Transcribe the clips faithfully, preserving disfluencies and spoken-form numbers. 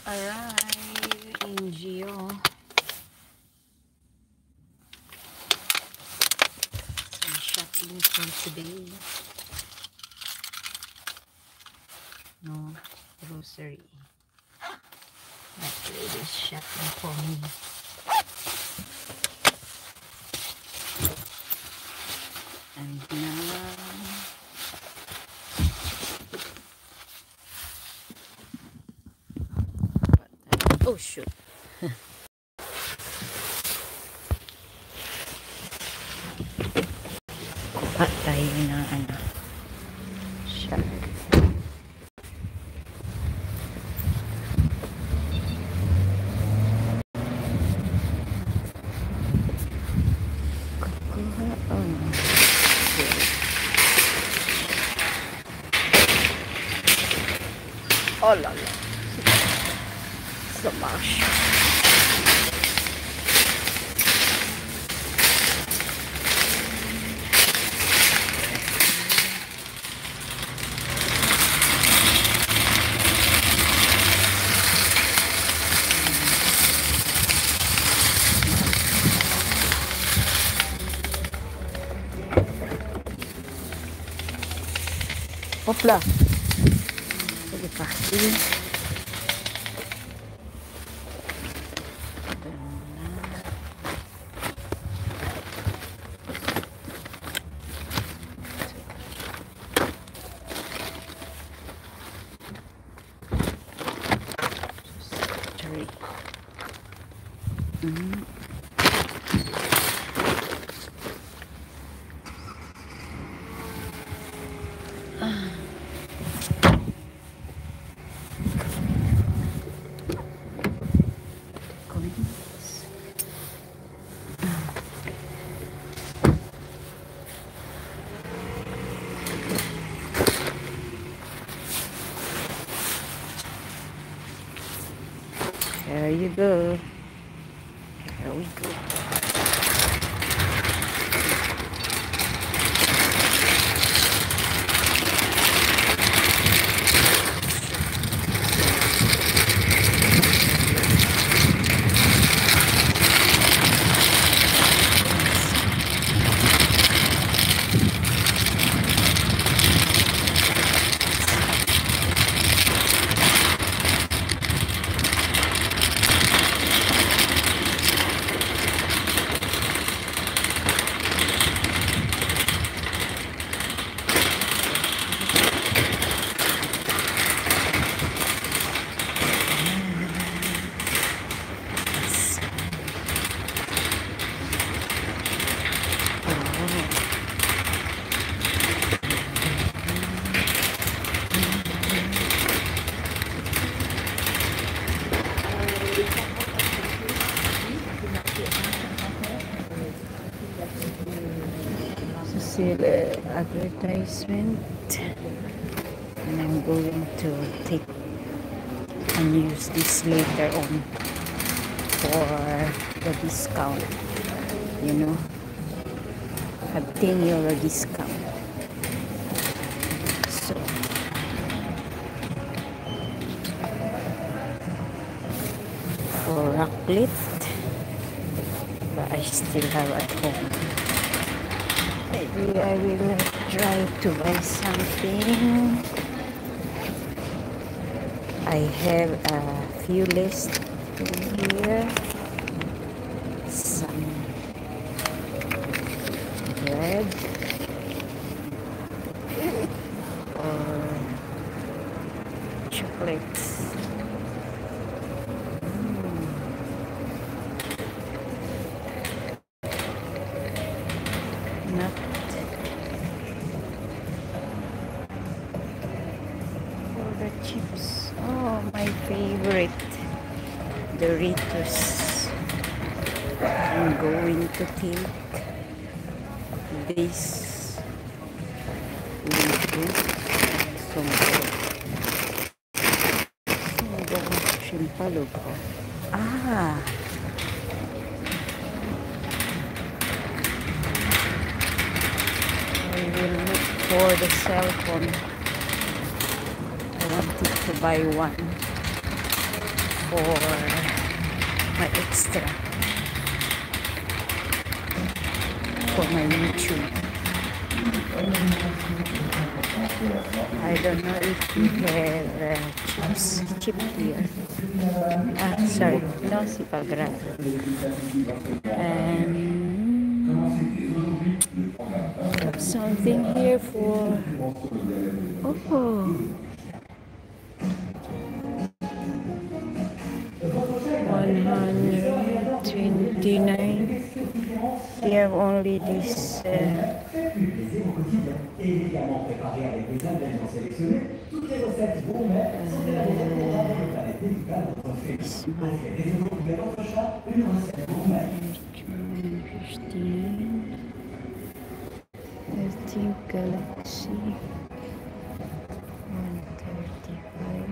arrived in Geant. Some shopping for today. No grocery. That lady is shopping for me. And now oh shoot. Kuha tayo ng ano, shot. Kuha, oh. Oh la la. So much. Hopla. Sige pa. Sige. Mm. Ah. Coins. Ah. There you go. There we go. Sale advertisement, and I'm going to take and use this later on for the discount, you know, a ten euro discount. So for raclette, but I still have at home. Maybe I will try to buy something. I have a few lists here. Some bread or chocolates. Not for the chips. Oh, my favorite Doritos. I'm going to take this with some Shimpalo. Ah. I will look for the cell phone. I wanted to buy one. for my extra for my YouTube. I don't know if you have uh, chips, chip here. Ah, sorry, no, sipagra. And have something here for oh. one hundred twenty-nine. They have only this uh, fifteen. I think Galaxy one thirty-five.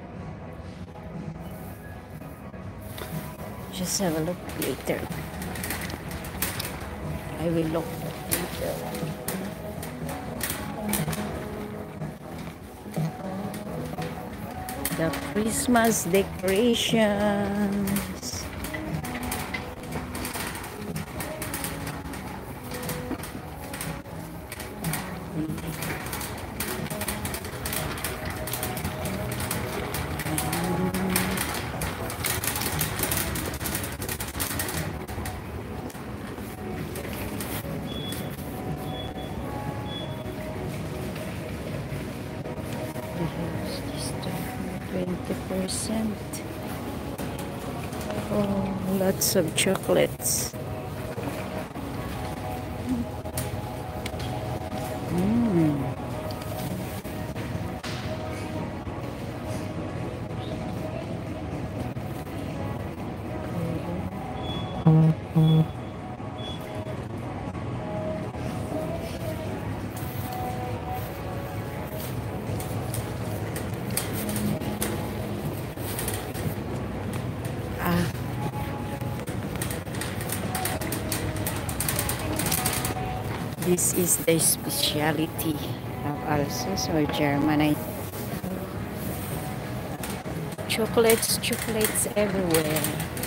Just have a look later. I will look later. The Christmas decorations. twenty percent. Oh, lots of chocolates. Mm. Ah. This is the specialty of also so Germany. Chocolates, chocolates everywhere.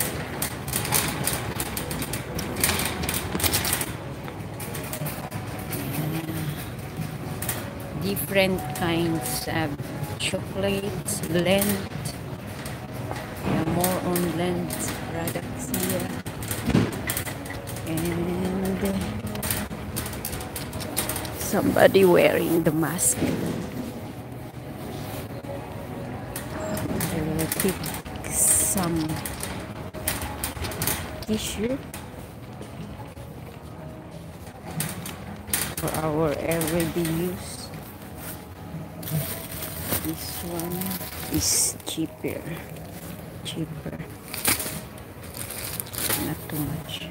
Different kinds of chocolates, blend. Yeah, more on blend products here. And somebody wearing the mask. I will pick some tissue for our everyday use. This one is cheaper. Cheaper. Not too much.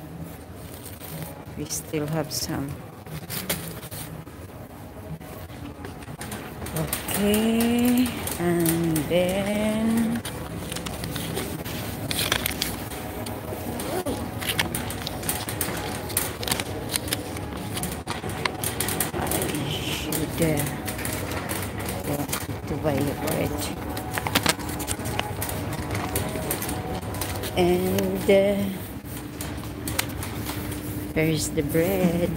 We still have some. Okay, and then I should uh, go to buy a bread. And uh, there's the bread.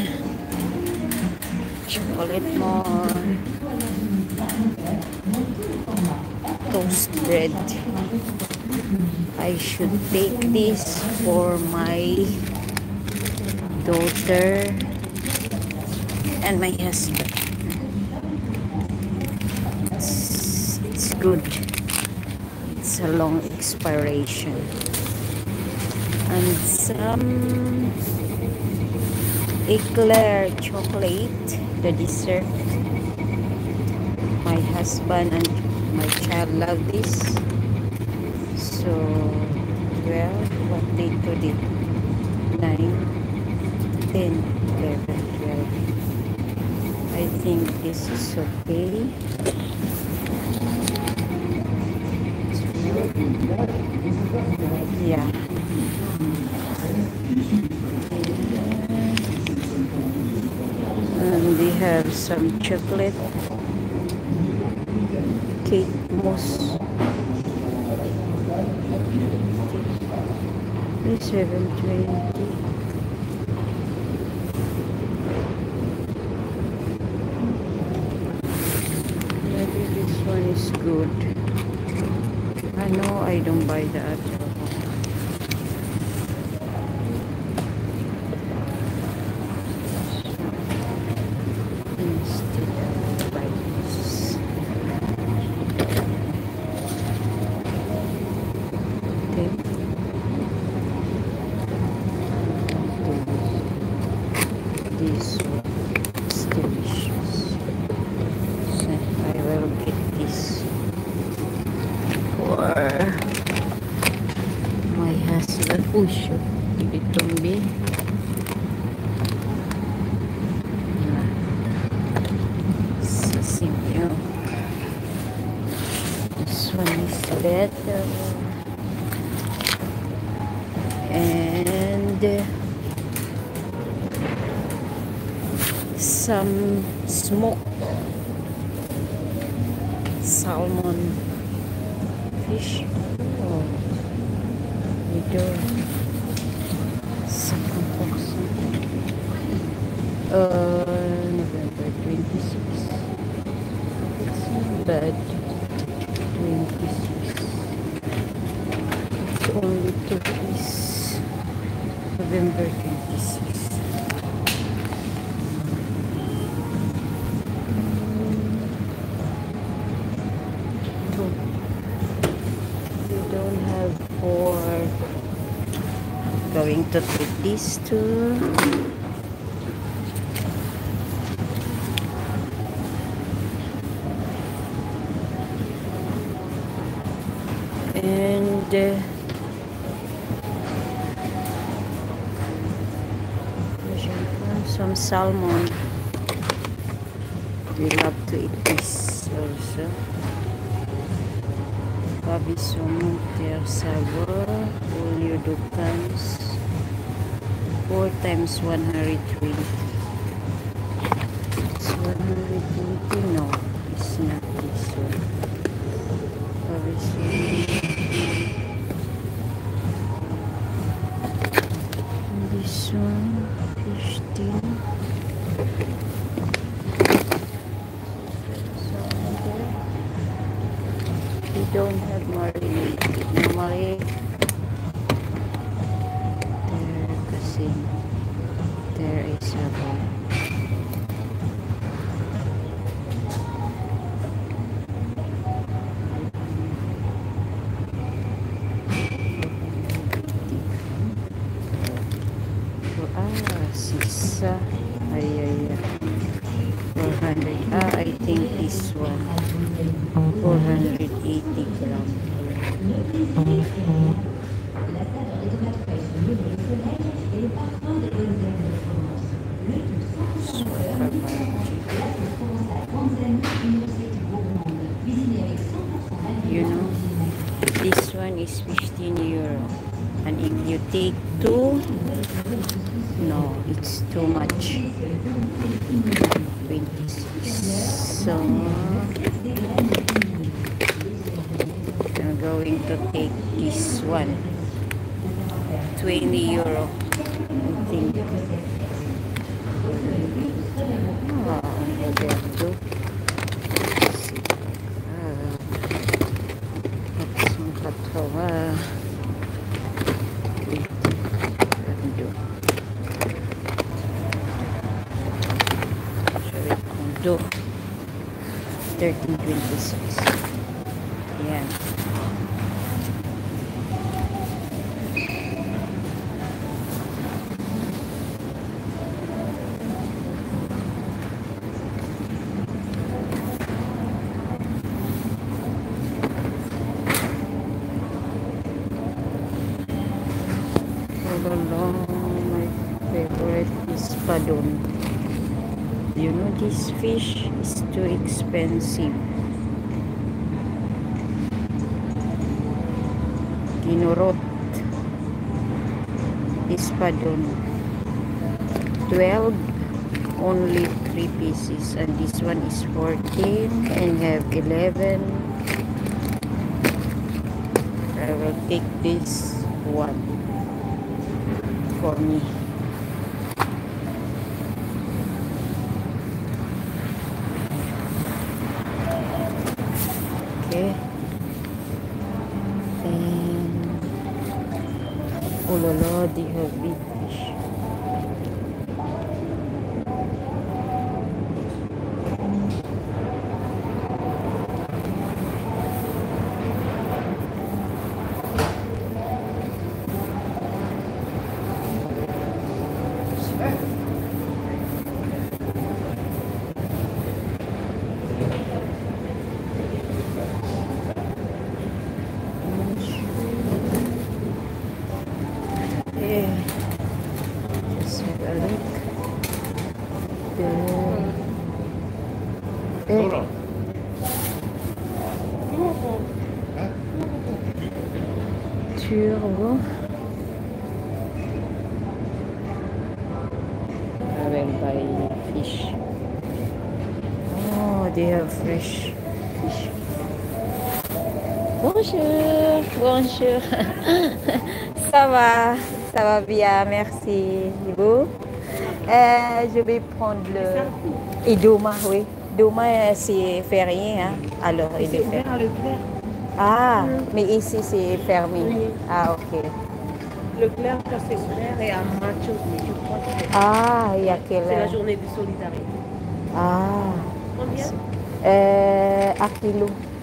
Chocolate more. Toast bread. I should take this for my daughter and my husband. It's, it's good. It's a long expiration. And some eclair chocolate, the dessert. My husband and my child love this. So, well, what day today? nine, ten, eleven, twelve. I think this is okay. Yeah. And we have some chocolate cake mousse. seven twenty. Maybe this one is good. I know I don't buy the other one. Instead of buy this. Okay. This one is delicious. So I will get this for my husband. Oh shoot, itong be. So simple. This one is better. And uh, some smoked salmon fish. Oh, we do second box. Uh, November twenty-sixth. It's not bad. twenty-six. It's only two pieces. November twenty-sixth. For going to take these two. And uh, some salmon. We love to eat this also. Pavisomon ter sabor, olio ducans, four times one hundred twenty. It's one hundred twenty, no, it's not this one. Pavisomon. This one, fifteen. We don't have marinated. Normally, there kasi there is a bone. Ah, sisa. Ay, ay, ay. four hundred. Ah, I think this one. four hundred eighty grams. You know, this one is fifteen euro, and if you take two, no, it's too much. twenty-six. So I'm going to take this one. twenty euro, I think. Ah, Roberto. Ah, some katrawa. thirteen twenty-six. Yeah. All along, my favorite is padon. You know, this fish is too expensive. Dinurot. Ispadon. twelve. Only three pieces. And this one is fourteen. And have eleven. I will take this one for me. Okay. And oh la la, they have big fish. Yeah. Just have a look. The eh. Turbo. I will buy fish. Oh, they have fresh fish. Bonjour, bonjour. Ça va, ça va bien, merci. Et vous? Euh, je vais prendre le... Et demain, oui. Demain, c'est férié, hein? Alors, il est fermé. Ah, mais ici, c'est fermé. Oui. Ah, ok. Leclerc, quand c'est ouvert, et à Macho, je crois que c'est Ah, il y a quelle c'est la heure? journée de solidarité. Ah, Combien? euh, à kilo.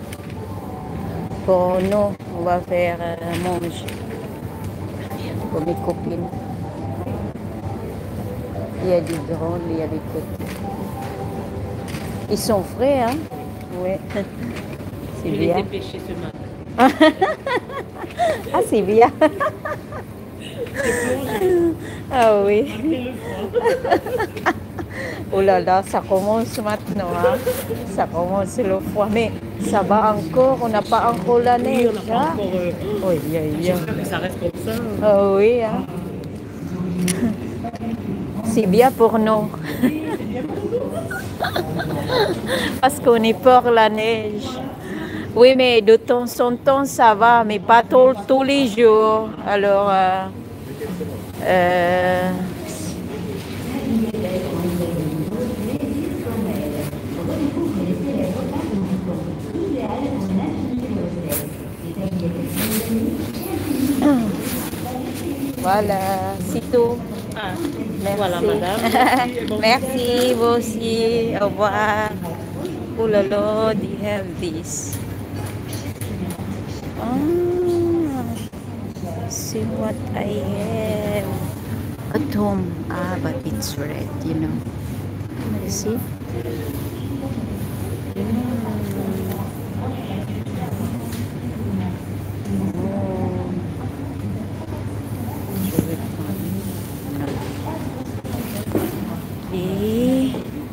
Pour nous, on va faire euh, manger pour mes copines. Il y a des grands, il y a des petits. Ils sont frais, hein? Oui. C'est Je les bien. ai pêchés ce matin. Ah, c'est bien. Ah oui. Oh là là, ça commence maintenant, hein? Ça commence le froid. Mais ça va encore, on n'a pas encore la neige. Oui, on n'a pas Hein? encore. Euh... Oui, oui, oui. J'espère que ça reste comme ça. Ah oui, hein? C'est bien pour nous. Parce qu'on est pour la neige. Oui, mais de temps en temps, ça va, mais pas tout- tous les jours. Alors, euh, euh, voilà, c'est tout. Ah, Merci. voilà, madame. Merci, vous aussi. Au revoir. Oh là là, they have this. Ah, see what I have at home. Ah, but it's red, you know. You see? Okay.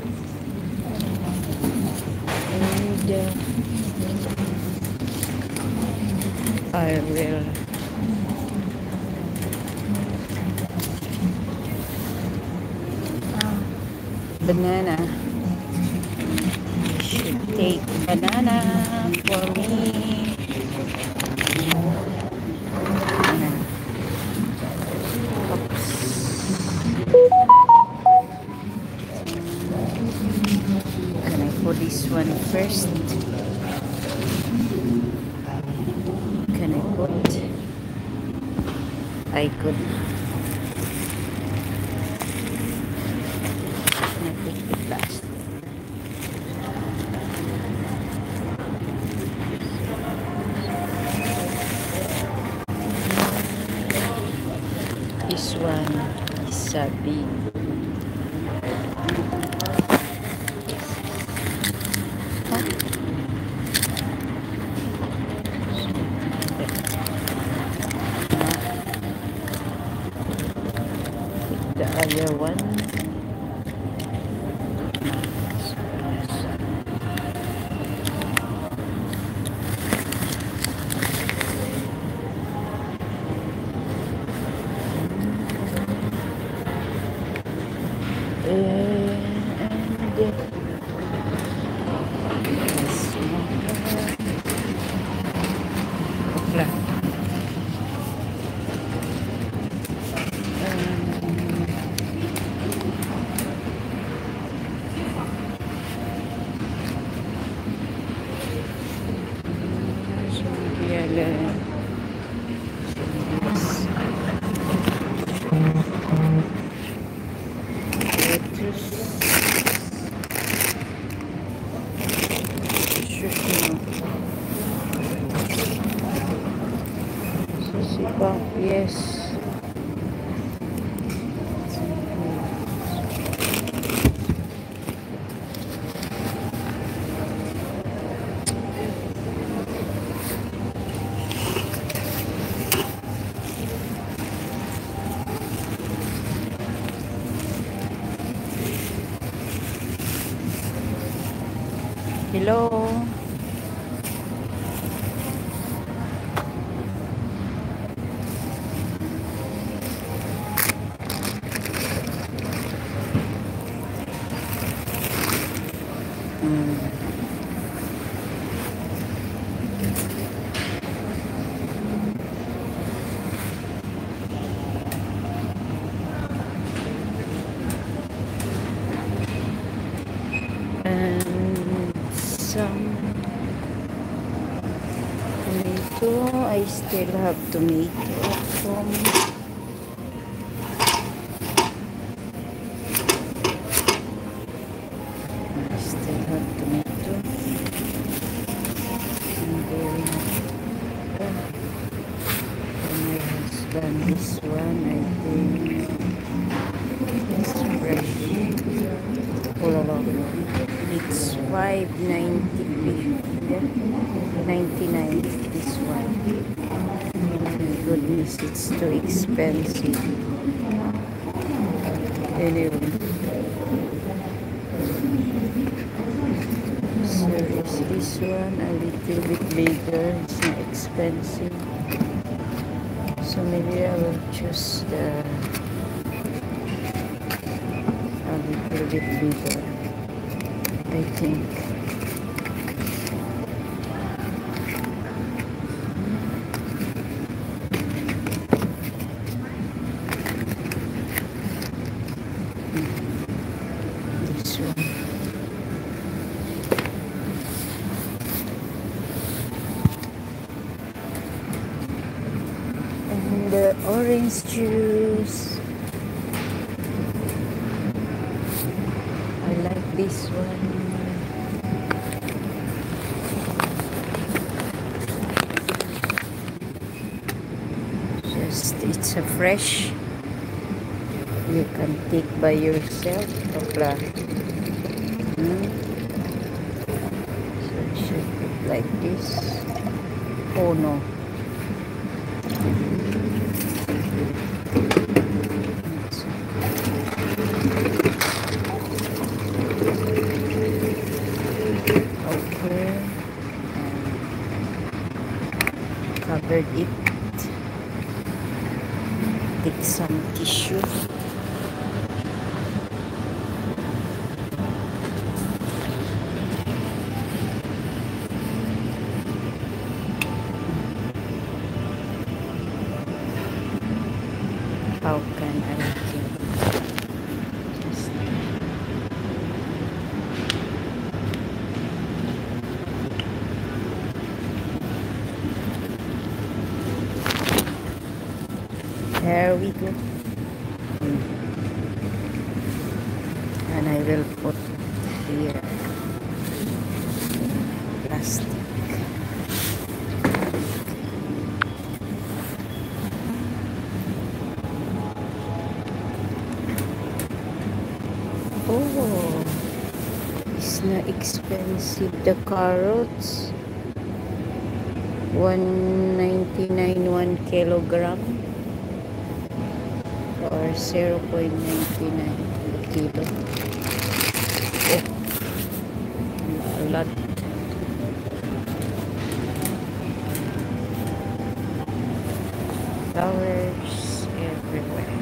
And uh, I will ah, banana. I should take banana for me. Oops. Can I put this one first? Can I put? I could. Can I put it last? This one is a big. The other one. And this one. Le- lettuce. Sisipang, yes. Hello. Mm. And some tomato. I still have tomato at home. I still have tomato. And then uh, for my husband, this one I think is fresh. Oh, la, la. It's five ninety ninety-nine. This one. Oh my goodness, it's too expensive. Anyway, so is this one a little bit bigger? It's not expensive. So maybe I will choose the a little bit bigger, I think. This one. And the orange juice. I like this one. Just it's a fresh. You can take by yourself. Opla. Hmm. So it should look like this. Oh no. Okay. And covered it. Take some tissue. How can I do? Just there we go. And I will put here plastic. Oh, it's not expensive. The carrots, one ninety-nine one kilogram or zero point nine nine kilo. Oh, a lot. Flowers everywhere.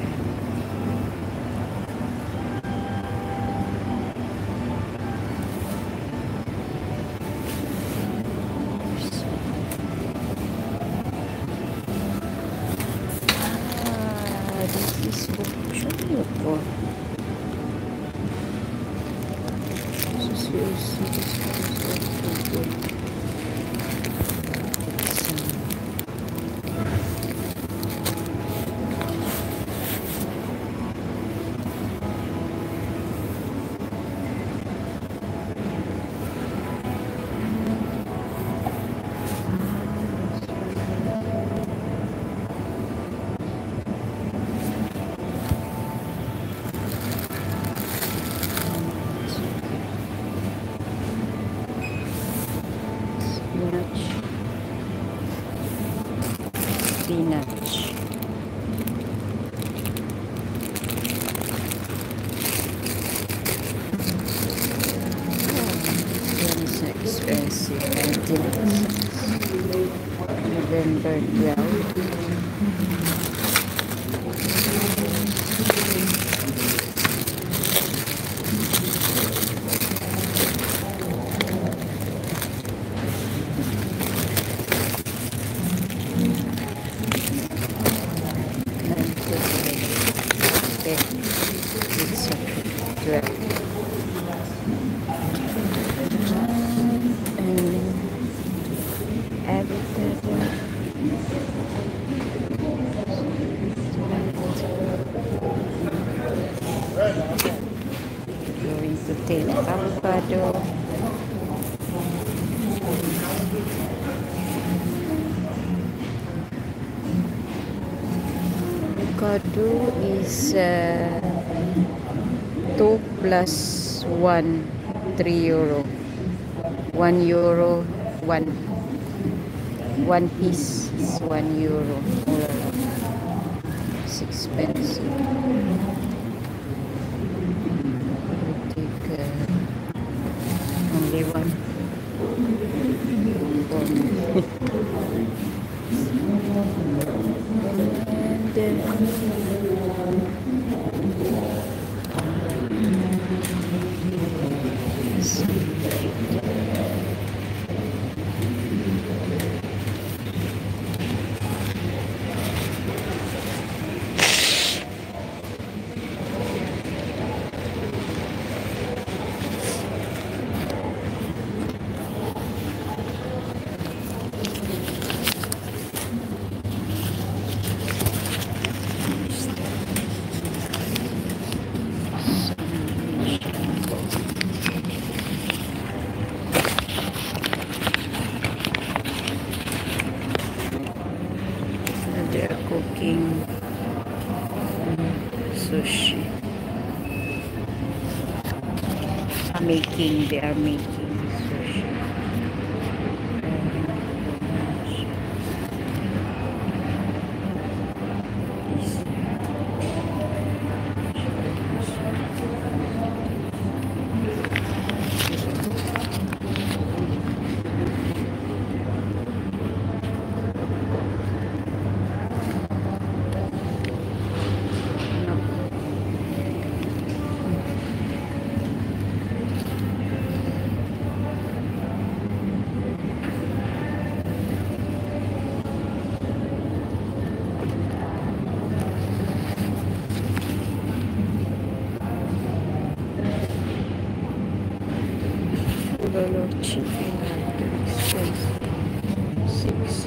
This is for so seriously, this one is also good. It's, um, spinach. It's expensive. November twelfth. It's twelve. Going to take avocado. Avocado is uh, two plus one, three euro. One euro, one one piece is one euro. It's expensive. Take uh, only one. And they are cooking sushi. Making, they are making sushi. Of chicken six.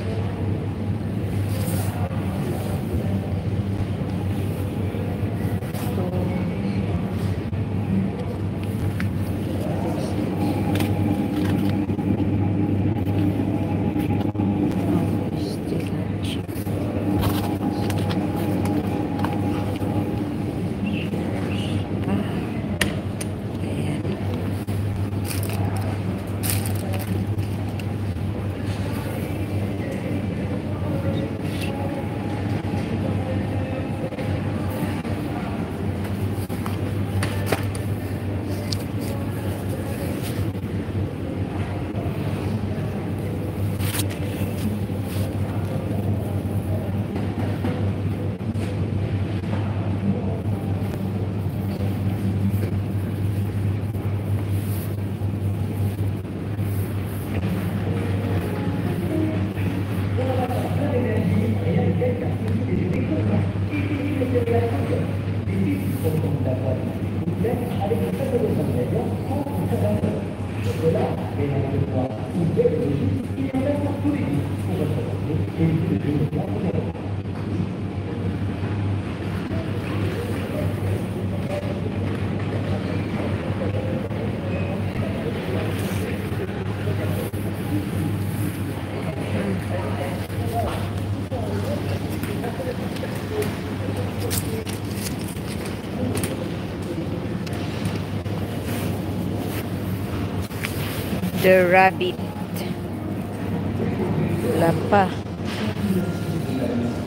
The rabbit. Lapa.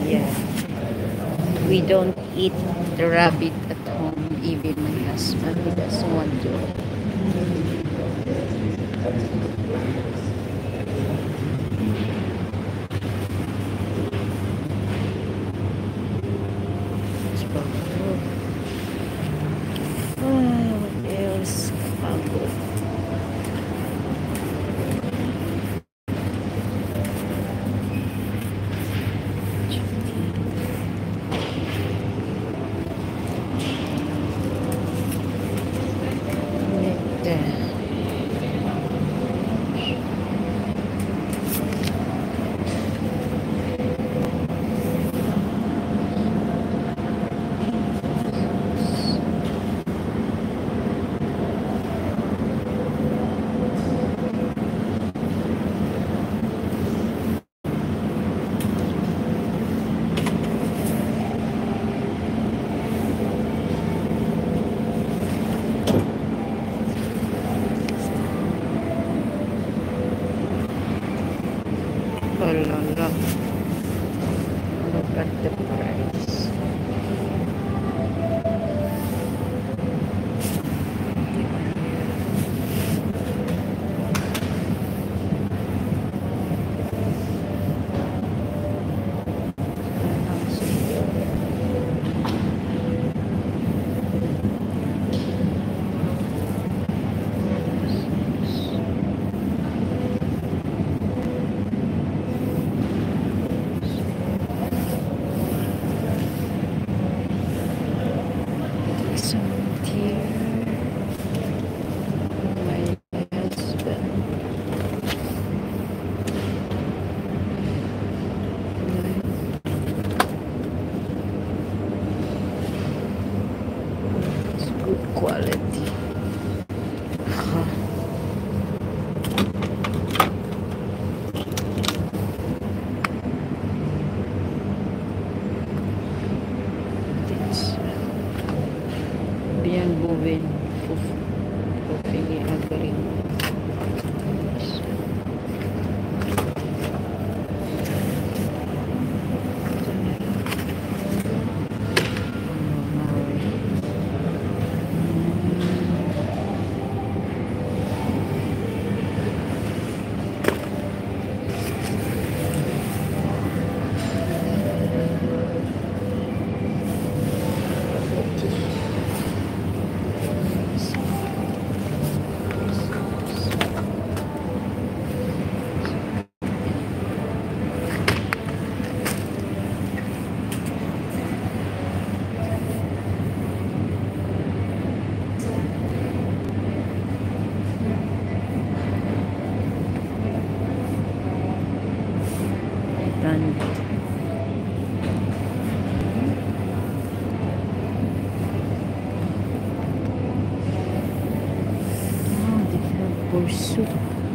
Yeah. We don't eat the rabbit at home. Even my husband, he doesn't want to. Ah, what else? Mango. Oh la la. Look at the price. Some here. My husband. It's good quality. Huh. It's bien bovin. Fini agree. Done. Oh, they have borsuk.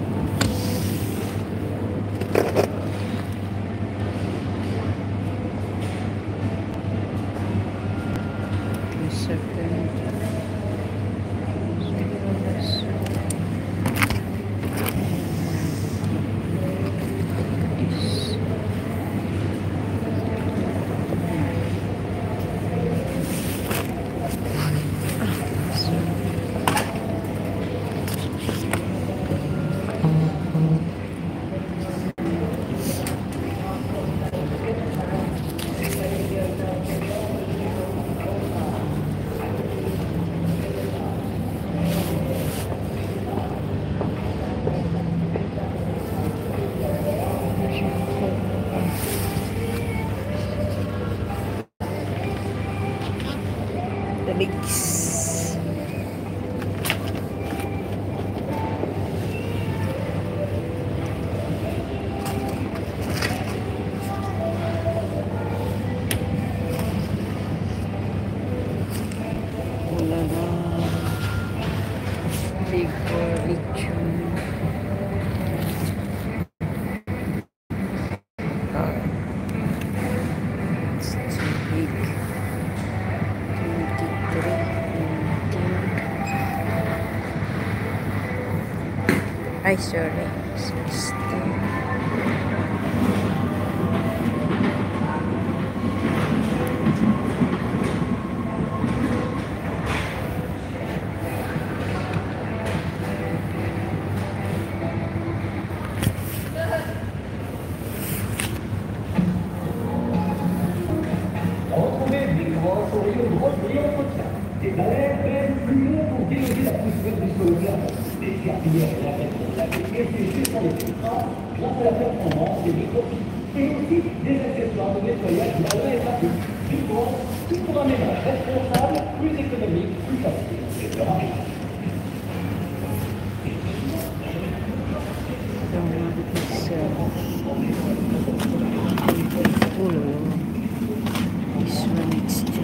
The legs. Wala na. Big for lechon. It's too big. twenty-three. Ay, sorry. sixteen. This one is too.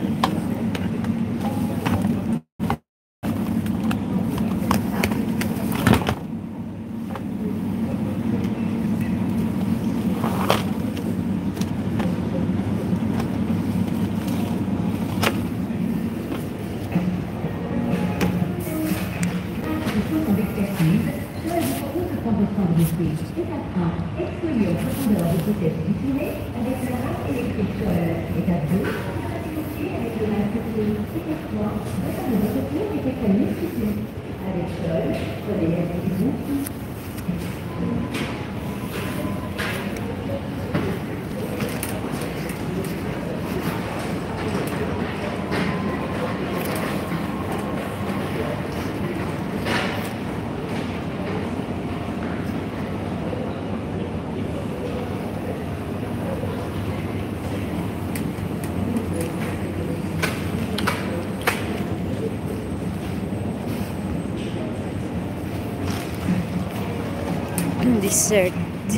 Dessert.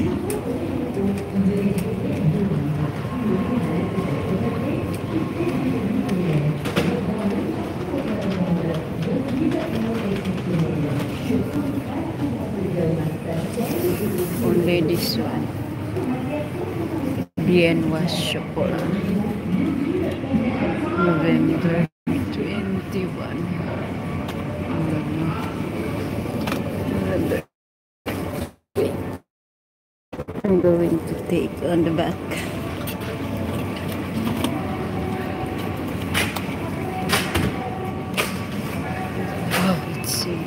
Only this one. Viennoise chocolate. November twenty-one. November. I'm going to take on the back. Oh, let's see.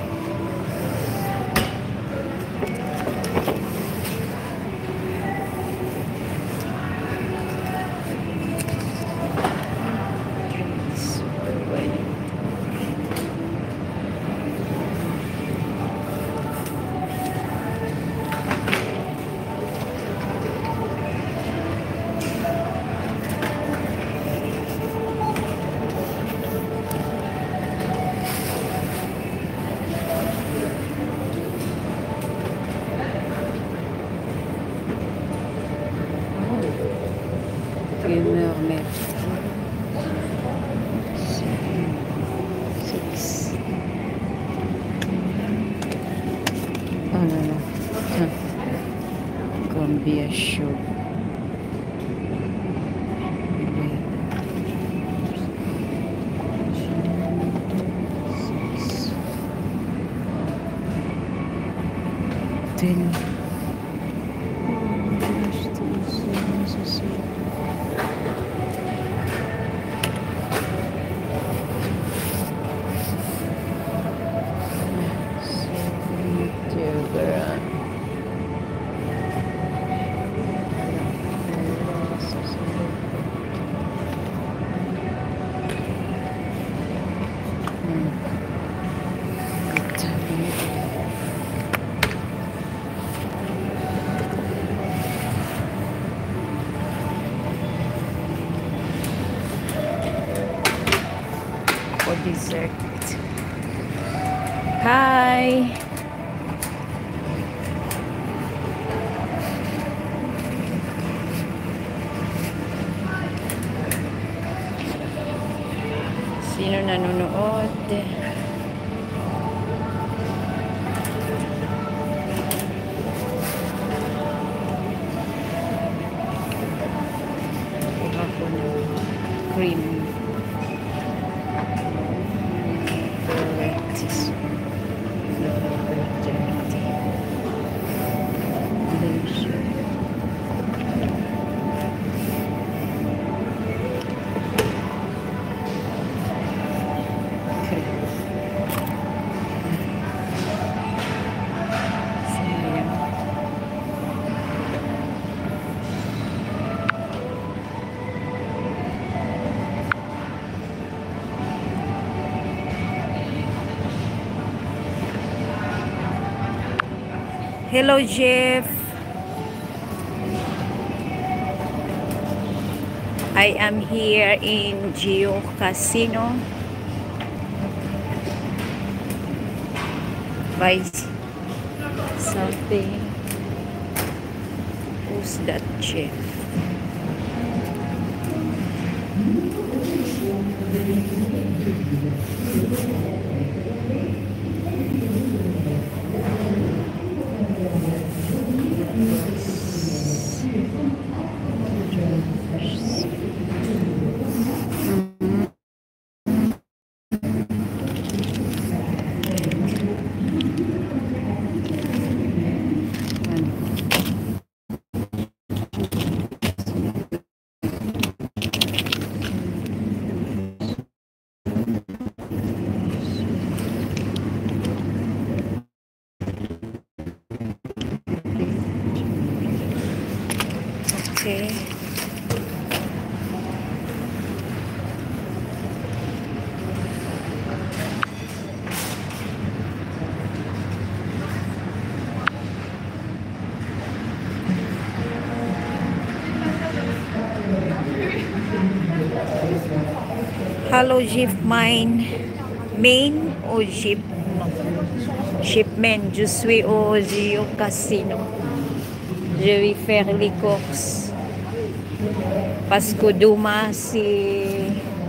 Merla. Six. Oh no no. Gonna be a show. Ten. For dessert. Hi. Sino nanonood? Kuha ko ng cream. Okay. Hello, Jeff. I am here in Geo Casino. Buy something. Who's that Jeff? Okay. Hello, Jeep Mine. Main ou Jeep? Shipment. Je suis au Geo Casino. Je vais faire les courses. Parce que demain, c'est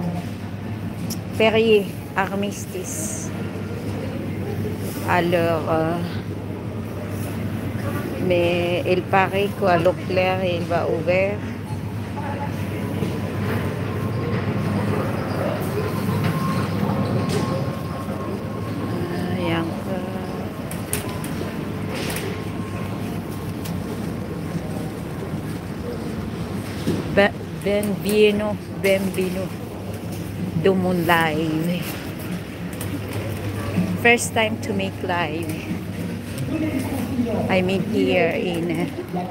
férié, armistice. Alors, euh, mais il paraît qu'à Leclerc, il va ouvrir. Euh, yang ke Ben, Benvino, Benvino to mon live. First time to make live. I mean here in uh,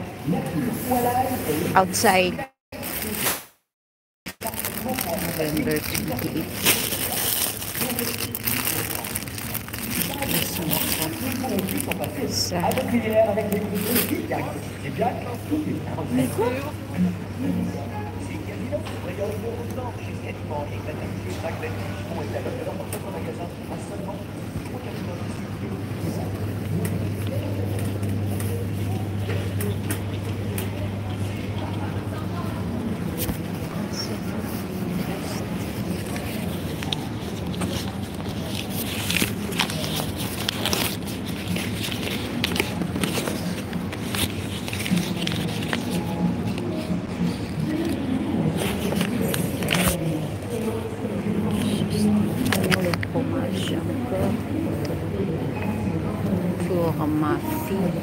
outside. November twenty-eighth. Ça. Pour ma fille.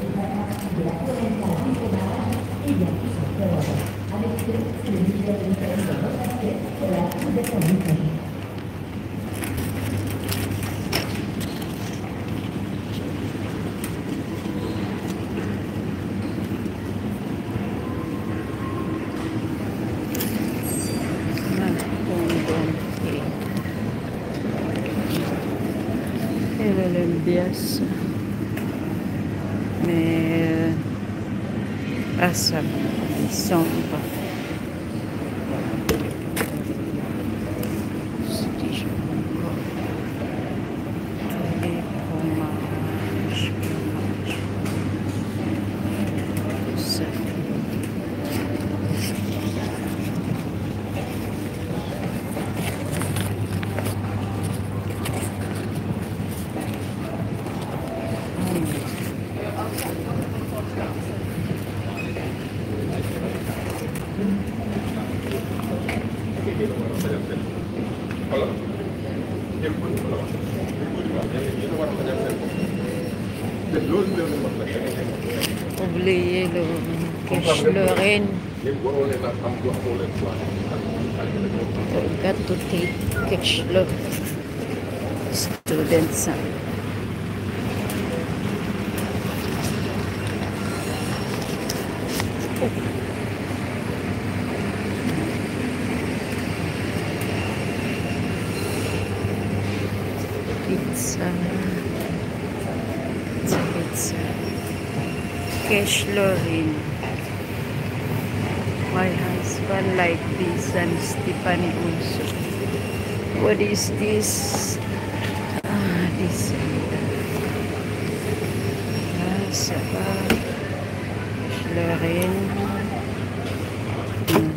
Elle aime bien ça. Mais euh, à ça, ils sont pas. Oubliez le cache Lorraine. Got to take cash look students. Pizza. Pizza, pizza. fresh Lorin. My husband like this and Stephanie also. What is this? Ah, this. Ah, Saba. Lorin. Hmm.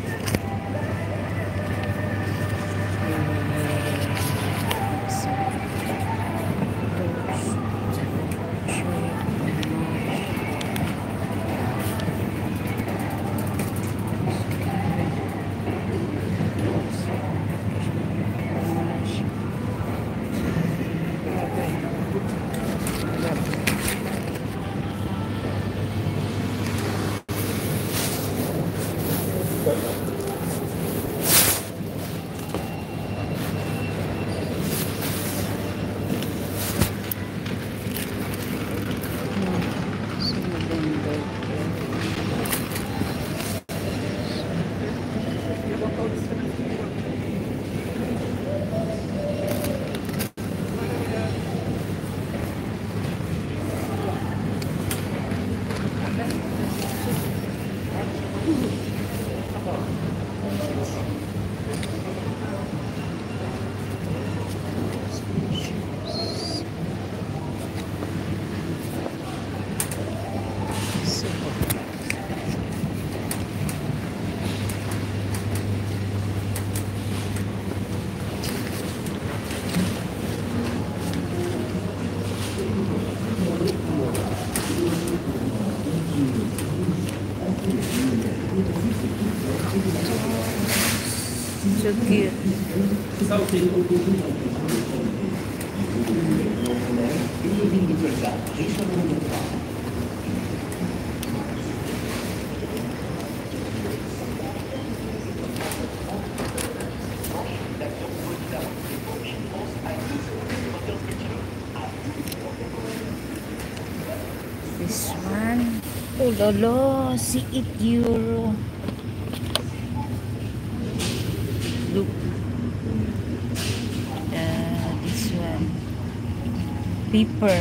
So cute. This one. Oh lolo, see it euro. Look. Uh, this one. Paper.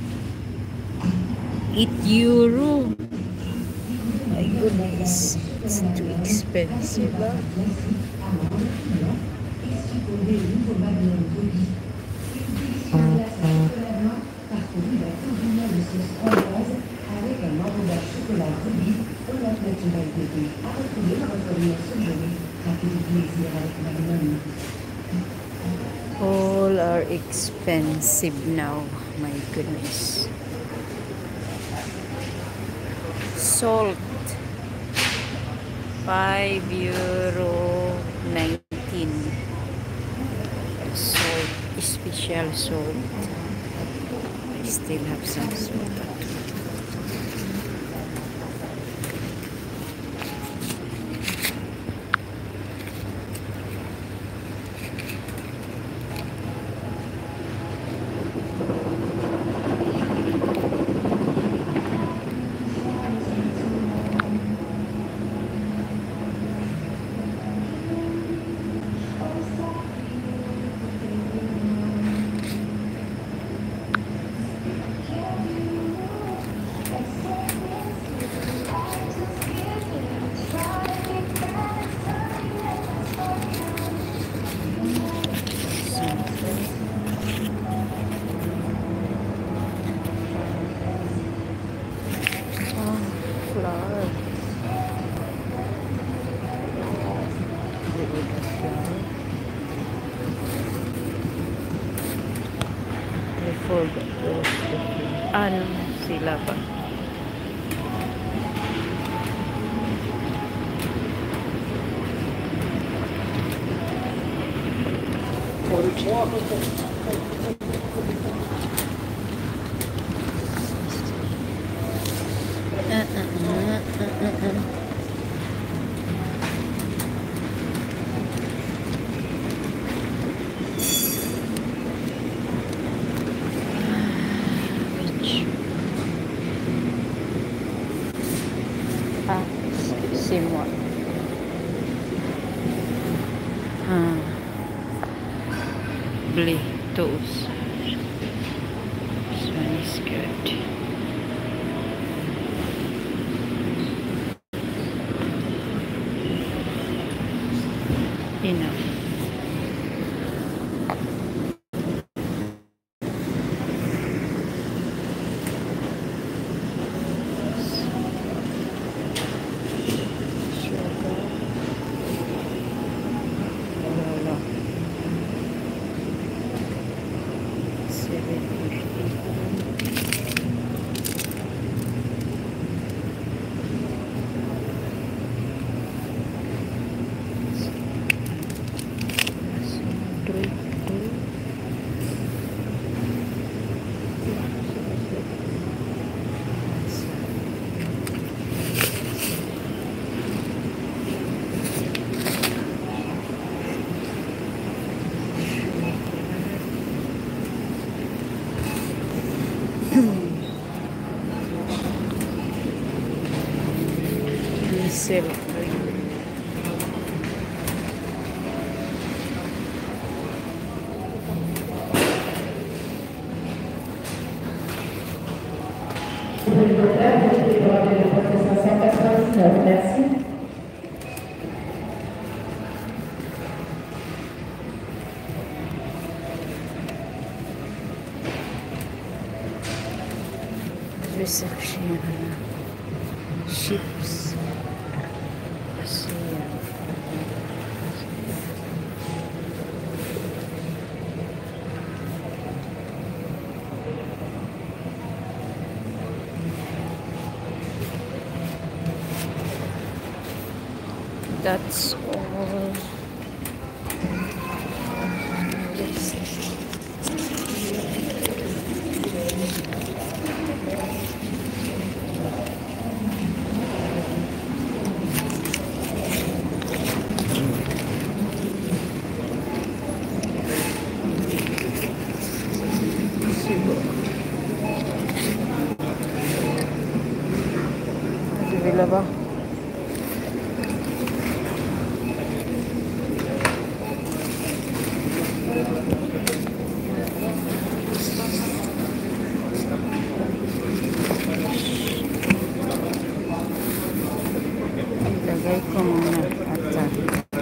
Eight euro. My goodness, it's too expensive. All are expensive now. My goodness. Salt five euro nineteen. Salt, special salt. I still have some salt. Flower. I forgot those. Ano sila pa? Uh, uh, uh, uh, uh, uh. Ah, same one. Ah, blue toes. This one is good. enough. Diesel. Merci. Je vais chercher un chips. C'est, that's all. Let's je vais là-bas. Ilagay ko muna at uh,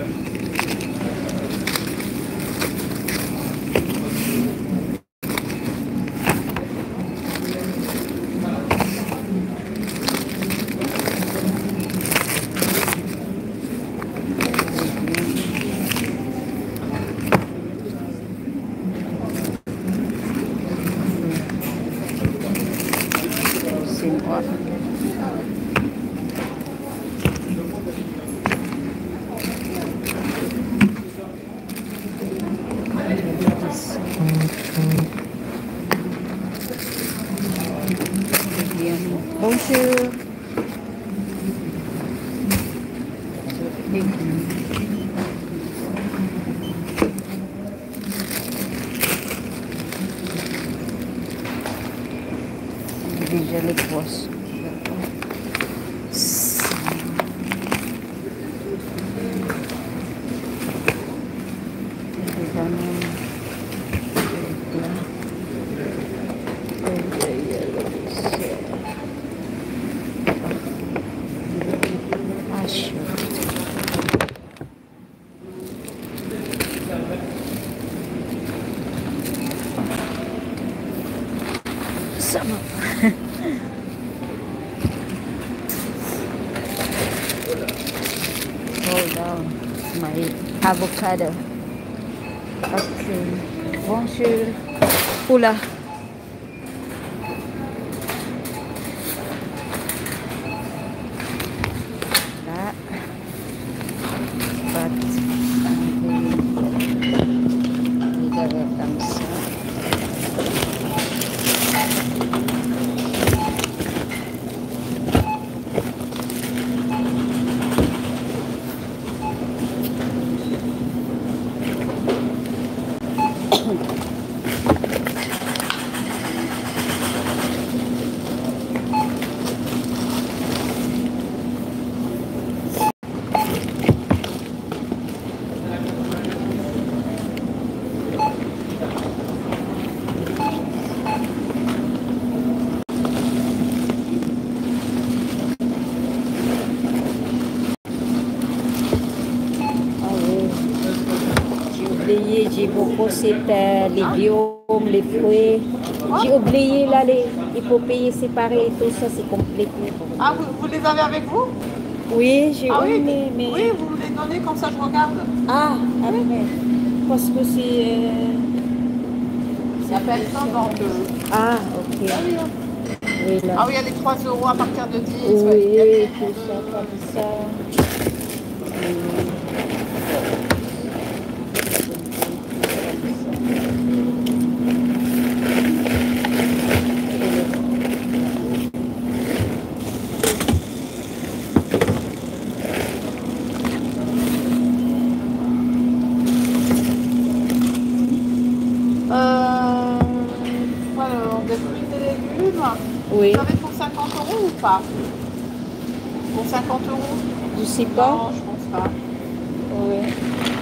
simple. Bonjour. Déjà les poissons. Ça va. Hold on, my avocado. Okay. Bonjour. Oula. Là. But I'm going to comme ça. oublié, j'ai beaucoup c'était les légumes, les fruits. J'ai oublié là, les, il faut payer séparé et tout ça, c'est compliqué. Ah, vous, vous les avez avec vous? Oui, j'ai Ah oui, oublié, mais... oui, vous me les donnez comme ça, je regarde. Ah, après. Parce que c'est... Euh... Ça s'appelle ça, donc... Euh... Ah, ok. Ah oui, hein. Oui, là. Ah oui, il y a les trois euros à partir de dix. Oui, Ouais. Il y a des tout ça, comme ça. Euh, alors, des fruits et légumes. Oui. Vous avez pour cinquante euros ou pas? Pour cinquante euros? Je sais pas. Non, je pense pas. Oui.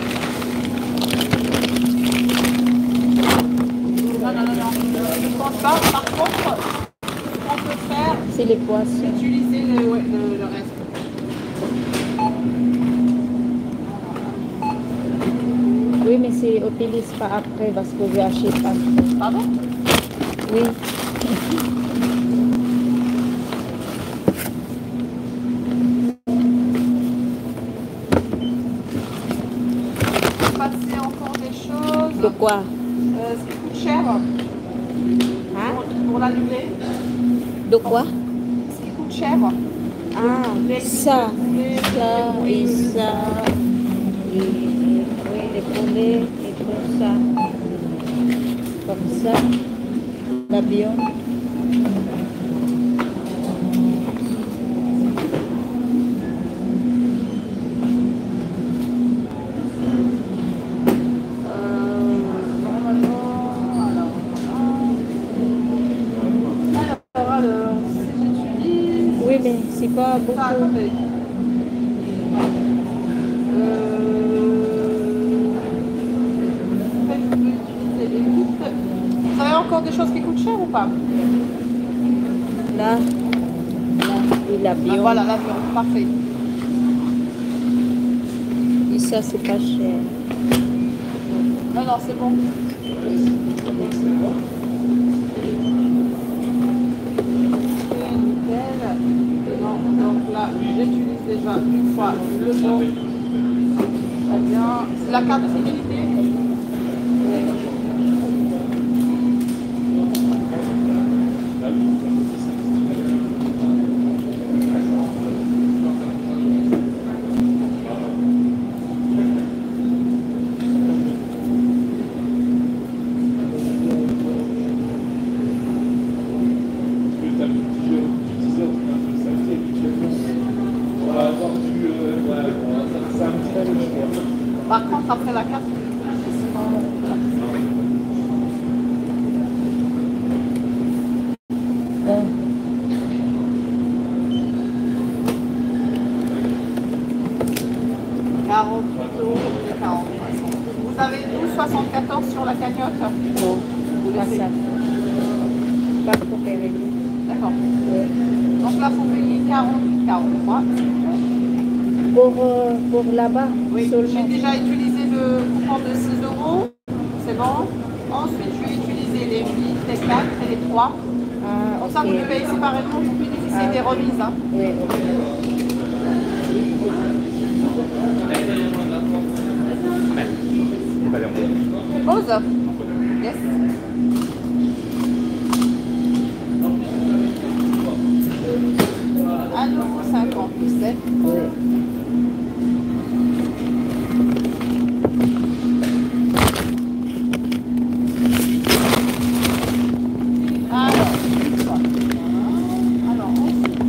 Non, non, non, non. Je ne pense pas. Par contre, ce qu'on peut faire, C'est les poissons. c'est utiliser le, ouais, le, le reste. Oui, mais c'est utilise pas après parce que j'ai acheté pas. Pardon? Oui. Passer encore des choses. De quoi? Euh, ce qui coûte cher. Hein? Pour, pour l'annuler. De quoi? Ce qui coûte cher. Ah, Les- ça, les- ça les- et ça. Et, et- oui, les poulets et tout ça. Comme ça. L'avion. Alors, alors, si j'utilise... Oui, mais c'est pas Ça, beaucoup. attendez. Euh, en fait, je peux utiliser les huit. Vous avez encore des choses qui coûtent cher ou pas? Là, là, et Ah, l'avion. voilà, l'avion, parfait. Et ça, c'est pas cher. Non, non, c'est bon. Ok, nickel. Non, donc là, j'utilise déjà une fois le bon. Très bien. C'est la carte de fidélité? Par contre, après la carte, Hein? quarante euros et quarante. Vous avez douze soixante-quatorze sur la cagnotte? Non, Vous pas laissez. ça. Pas pour payer. D'accord. Oui. Donc là, il faut payer quarante, quarante-trois. Pour, euh, pour là-bas, Oui, j'ai seulement. déjà utilisé le coupon de six euros. C'est bon. Ensuite, je vais utiliser les huit, les quatre et les trois. Ah, Comme ça, vous ok. les payez séparément pour bénéficier Ah. des remises. Hein. Oui, ok. Pause. Yes. un euro cinquante-sept. Oui. Alors, alors, ensuite,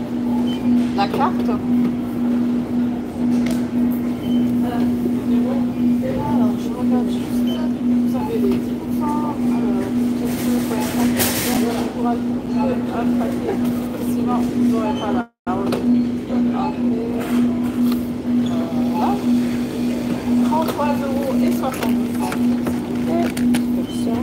la carte. vous rajouter un paquet. Sinon, vous n'aurez pas la hausse. Voilà. trente-trois euros et soixante-dix centimes. Pour ça.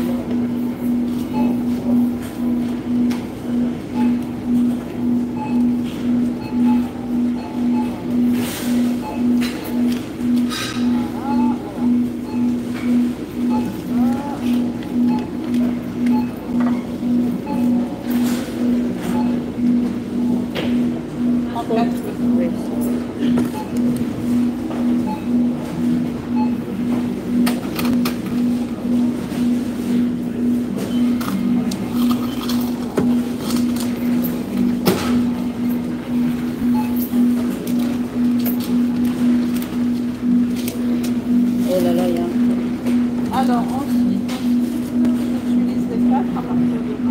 Oh là là, il y a un... Alors, ensuite, on utilise les quatre à partir de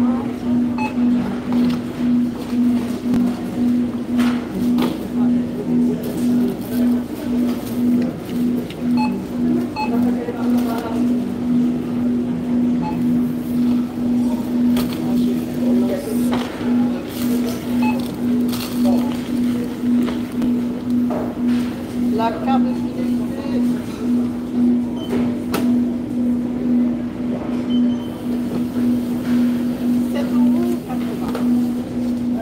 la carte de fidélité. sept euros quatre-vingts.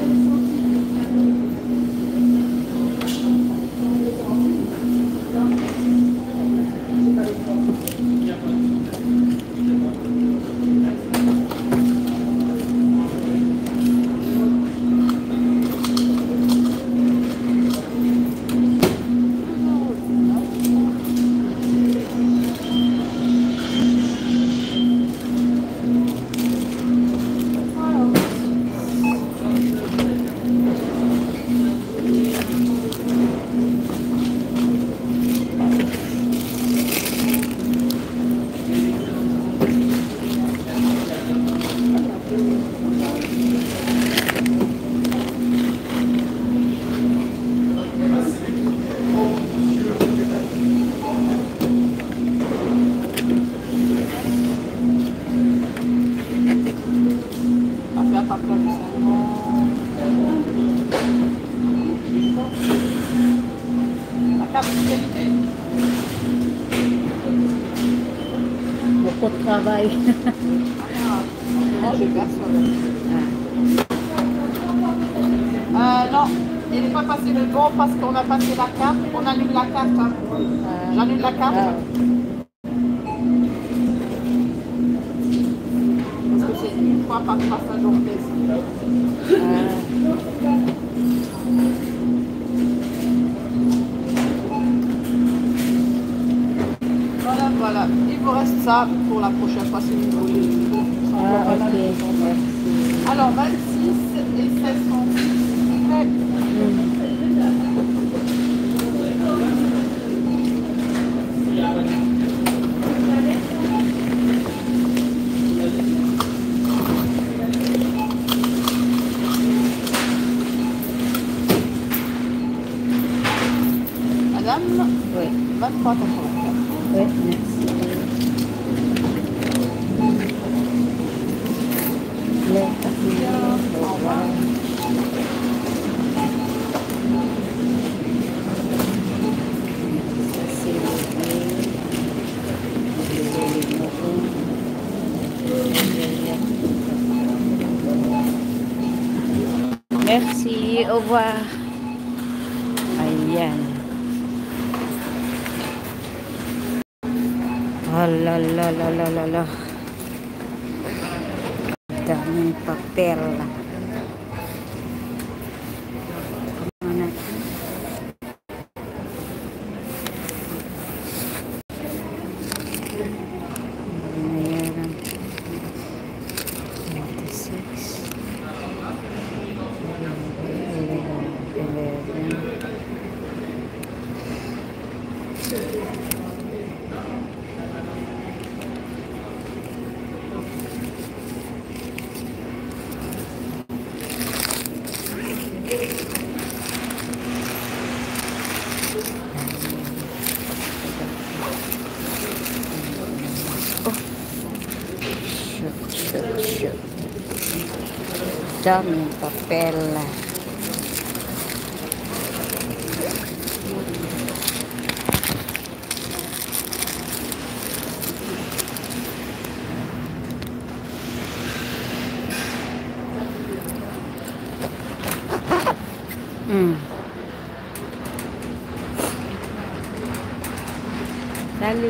Beaucoup de travail. Non, j'ai personne. Euh, non, il n'est pas passé le bon parce qu'on a passé la carte. On annule la carte. Hein. Ah. J'annule la carte. Ah. Parce que c'est une fois par passage en caisse. Ah. Voilà, voilà. Il vous reste ça pour la prochaine fois si vous voulez. Ah, ok, merci. Alors, vingt-six et seize centimes. Madame, Oui, vingt-trois quatre-vingt-quatre. oui, merci. Les papiers, au revoir. Ça, c'est le merci, au revoir. Aïe. Oh là là là là là là. Daming papel. Mana? Bayaran. ninety-six. Oh. Shook, shook, shook. daming papel. Hmm. Dali.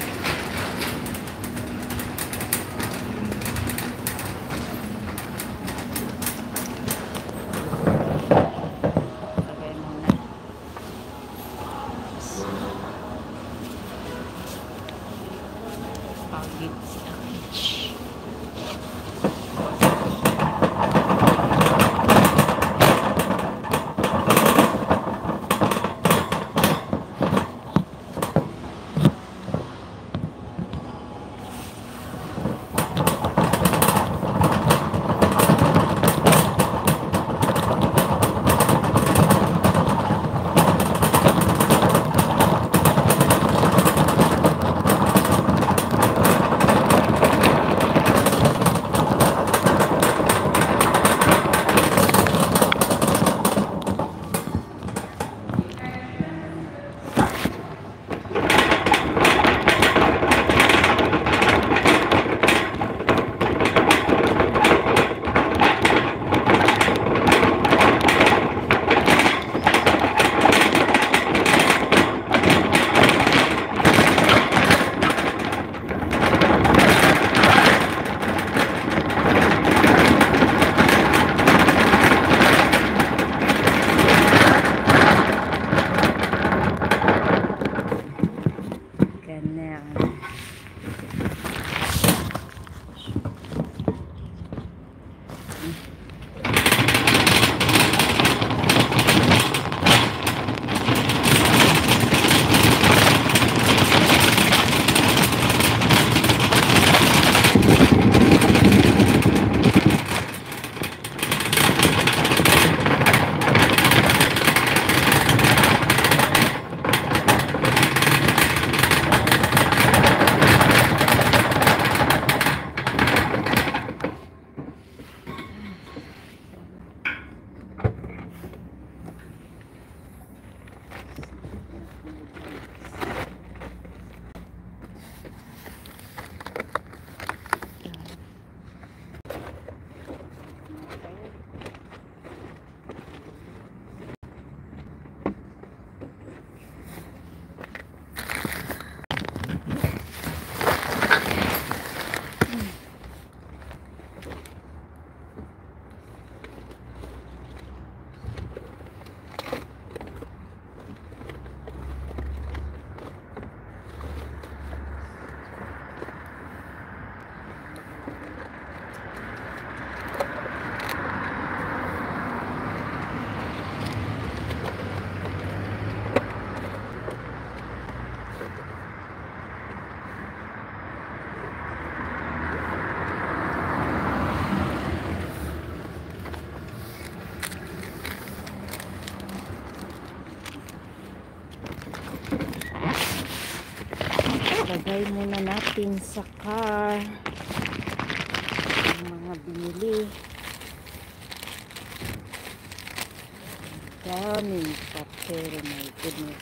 Lagay muna natin sa car ang mga binili. Daming papel, my goodness.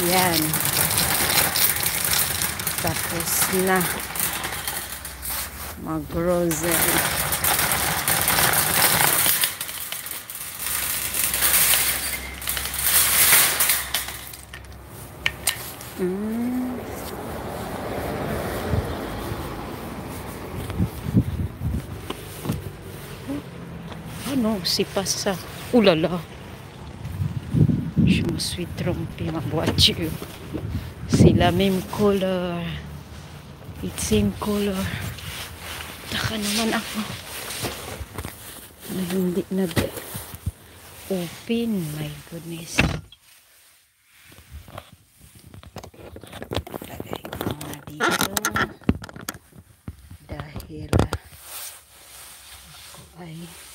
Yan. Tapos na. Mag-rosary. Mm. Ano? Sipas sa ulala. Je me suis trompée ma voiture. C'est la même color. It's same color. Taka naman ako. Na hindi nag-open. My goodness. Lagay ko na dito. Dahil ako ay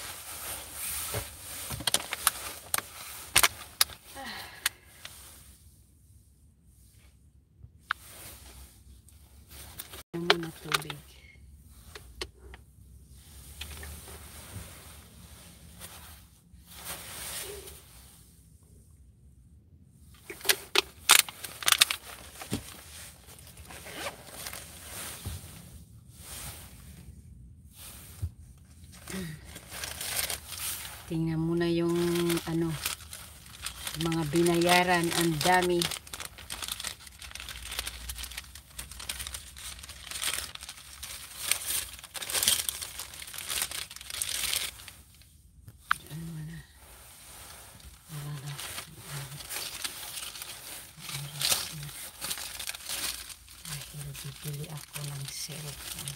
muna tubig. Tingnan muna yung ano, mga binayaran, ang dami. Bibili ako ng cellphone.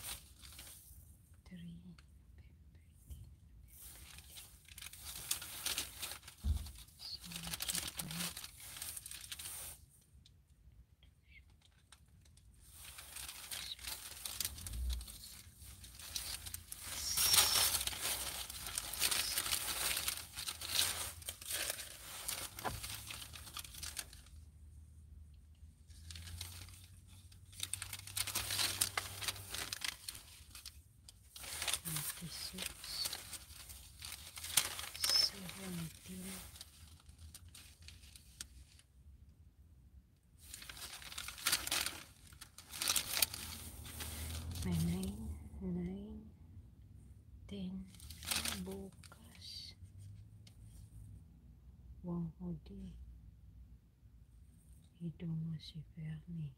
Nine, nine, ten, bukas. Wang hodi. Ito mo si Fernie.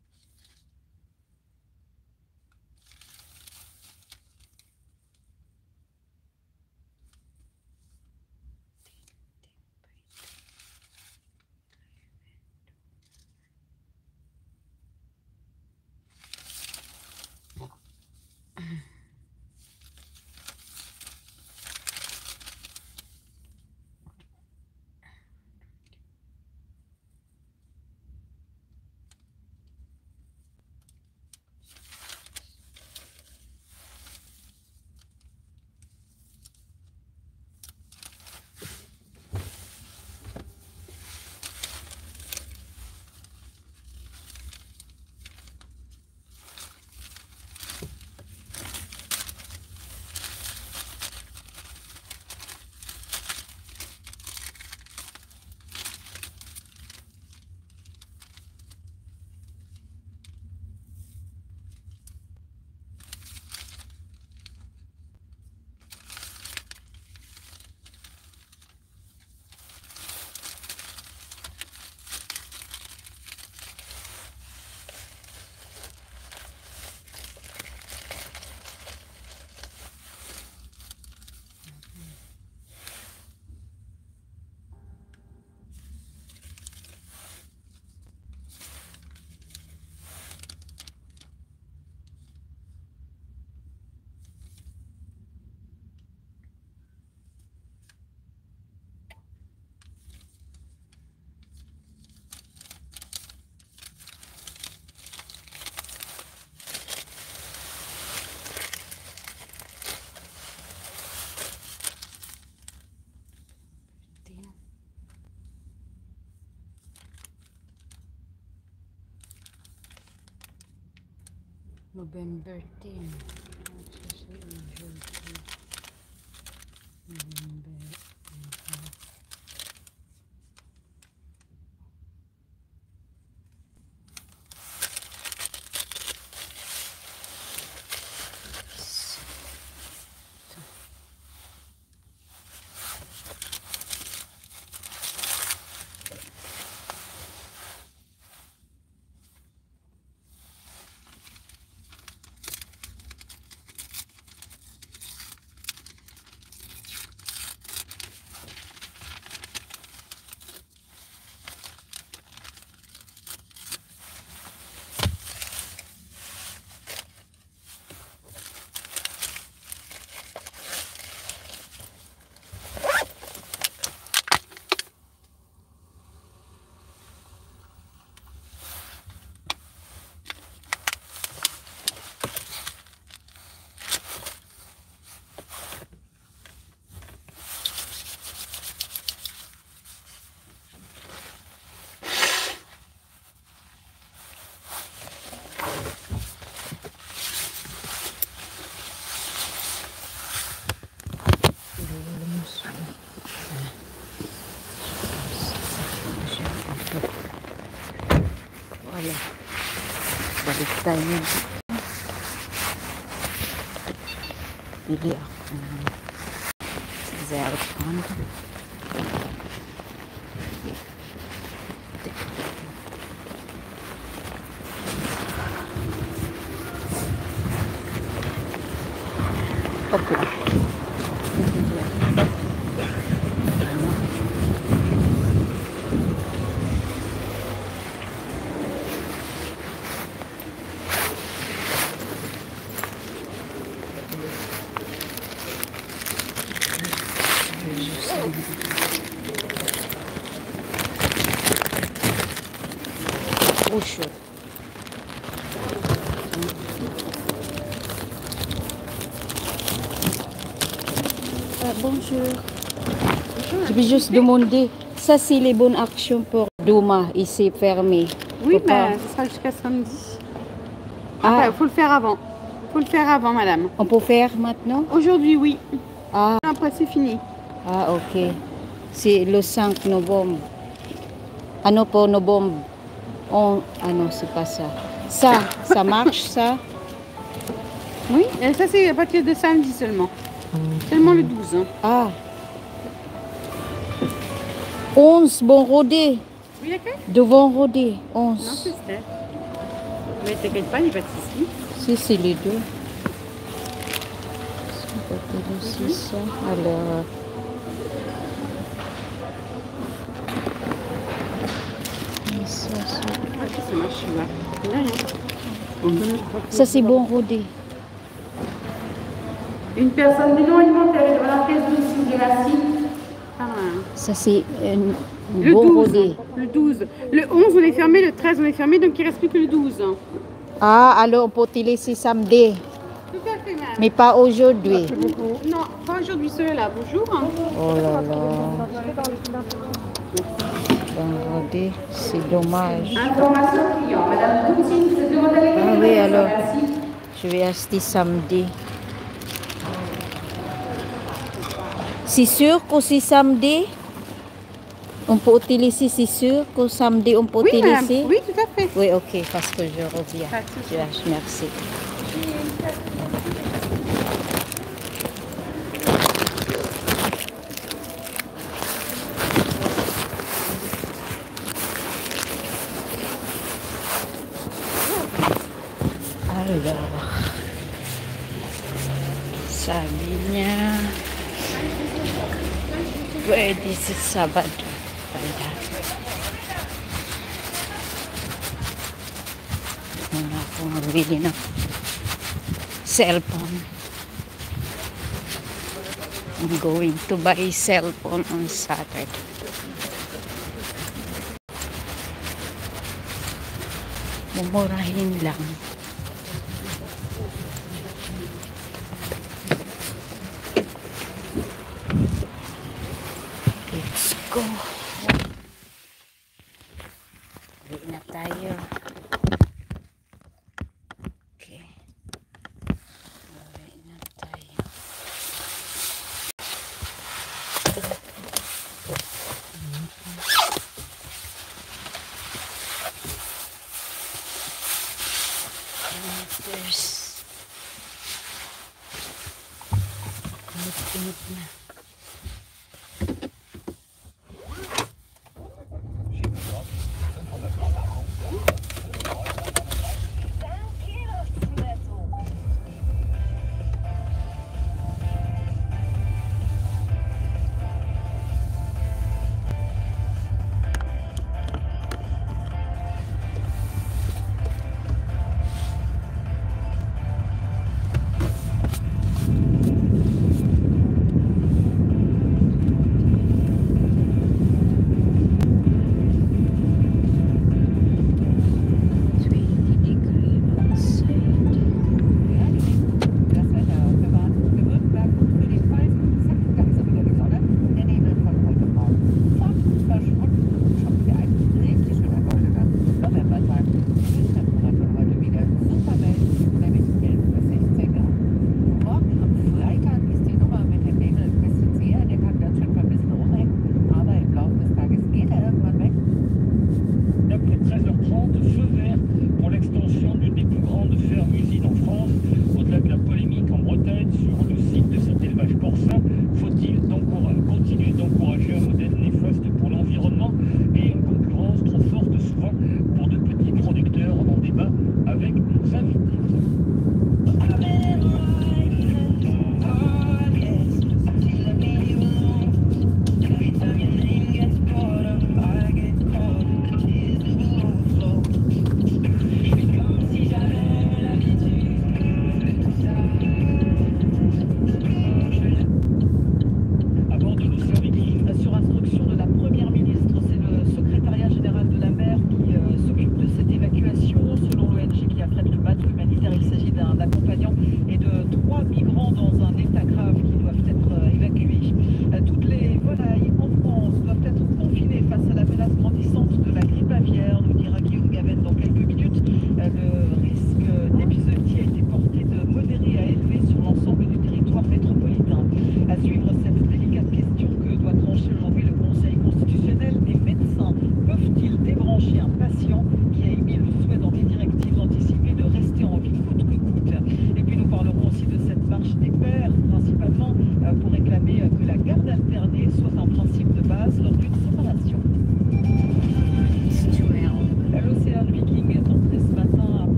November tenth. November. Voilà. Balik tayo. Bili ako ng cellphone. Opla. Bonjour. Ah, bonjour. Je vais juste demander, ça c'est les bonnes actions pour demain, ici fermé. Oui, Faut mais pas- ce sera jusqu'à samedi. Ah, Il faut le faire avant. faut le faire avant, madame. on peut faire maintenant? Aujourd'hui, oui. Ah, Après, c'est fini. ah ok. C'est le cinq novembre. Ah non, pas novembre. On... Ah non, c'est pas ça. Ça, ça marche, ça? Oui, et ça, c'est à partir de samedi seulement. Seulement le douze. Hein. Ah. onze, bon rodé. Oui, laquelle? Devant rodé, Non, onze. c'est Steph. Mais t'inquiète pas, il n'y a pas de souci. Si, c'est les deux. C'est ça. Alors... Ça, c'est- Ah, ça marche, là. Il y a rien. ça, c'est bon rodé. Une personne du non alimentaire dans la pièce de de la cible. Ah, Ça, c'est un le bon douze. rodé. Le douze. Le onze, on est fermé. Le treize, on est fermé. Donc, il ne reste plus que le douze. Ah, alors on peut te laisser samedi. Tout à fait, madame. Mais pas aujourd'hui. Non, pas aujourd'hui, ceux-là. Bonjour. Oh là là. Bon rodé, c'est dommage. Information client. Madame Poutine, vous êtes demandé avec Ah oui, alors, je vais acheter samedi. C'est sûr que c'est samedi? On peut te laisser, c'est sûr que samedi on peut Oui, te madame. laisser? Oui, tout à fait. Oui, ok, parce que je reviens. Pas de souci. Je lâche, merci. Alors, sabi niya, pwede sa Sabado. Ayan. Muna ako magbili ng cellphone. I'm going to buy a cellphone on Saturday. Mumurahin lang. Let's go. Uwi na tayo. Okay. Uwi na tayo. There's init na.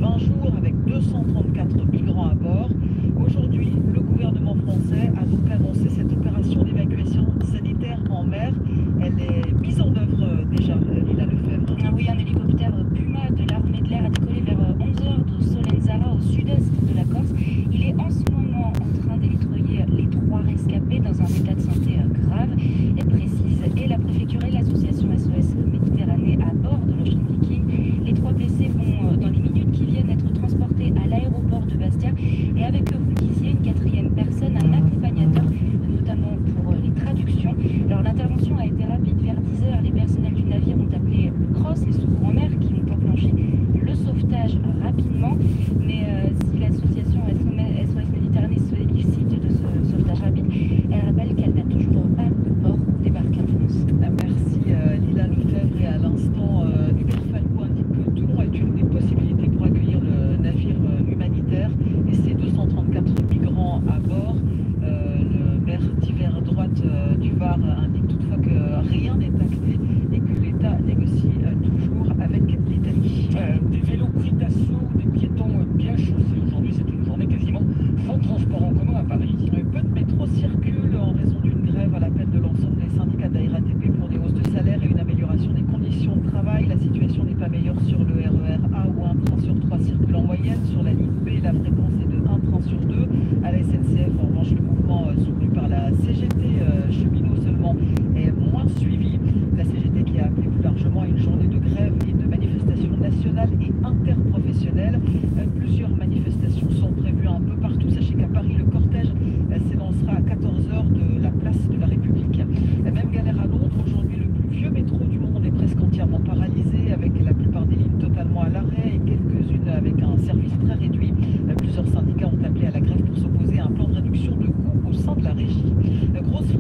vingt jours avec deux cent trente-quatre migrants à bord. Aujourd'hui, le gouvernement français a donc annoncé cette opération d'évacuation sanitaire en mer. Elle est mise en œuvre déjà, Lila Lefebvre. Ah oui, un hélicoptère Puma de l'armée de l'air a décollé vers onze heures de Solenzara au sud-est de la Corse. Il est en ce moment en train d'électroyer les trois rescapés dans un état de santé grave, et précise et la préfecture et l'association S O S Méditerranée à bord de l'Ocean Viking. Les trois blessés vont, dans les minutes qui viennent, être transportés à l'aéroport de Bastia, et avec eux, vous le disiez, une quatrième personne, un accompagnateur, notamment pour les traductions. Alors l'intervention a été rapide. Vers dix heures, les personnels du navire ont appelé le CROSS, les secours en mer, qui ont enclenché le sauvetage rapidement. Mais euh, si l'association S O S Méditerranée sollicite de ce sauvetage rapide, elle rappelle qu'elle n'a toujours pas de port débarqué en France. Merci euh, Lila Lefebvre. Et à l'instant, euh, Hubert Falco indique que Toulon est une des possibilités pour accueillir le navire euh, humanitaire et ses deux cent trente-quatre migrants à bord. Euh, le maire d'Hiver droite euh, du Var indique toutefois que rien n'est acté et que l'État négocie euh, toujours avec l'Italie. Euh, des vélos pris d'assaut, des piétons bien chaussés. Aujourd'hui, c'est une journée quasiment sans transport en commun à Paris. Peu de métros circulent en raison d'une grève à l'appel de l'ensemble des syndicats de la R A T P pour des hausses de salaire et une amélioration des conditions de travail. La situation n'est pas meilleure sur le R E R A où un train sur trois circule en moyenne. Sur la ligne B, la fréquence est de un train sur deux. À la S N C F, en revanche, le mouvement euh, soutenu par la C G T euh, cheminot seulement est moins suivi. La C G T qui a appelé plus largement à une journée de grève et de manifestations nationales et interprofessionnelles. Euh, plusieurs manifestations sont prévues un peu partout. Sachez qu'à Paris, le cortège euh, s'élancera à quatorze heures de la place de la République. La même galère à Londres. Aujourd'hui, le plus vieux métro du monde est presque entièrement paralysé, avec la plupart des lignes totalement à l'arrêt et quelques-unes avec un service très réduit. Euh, plusieurs syndicats ont appelé à la grève pour s'opposer à un plan de réduction de coûts au sein de la régie. Euh, grosse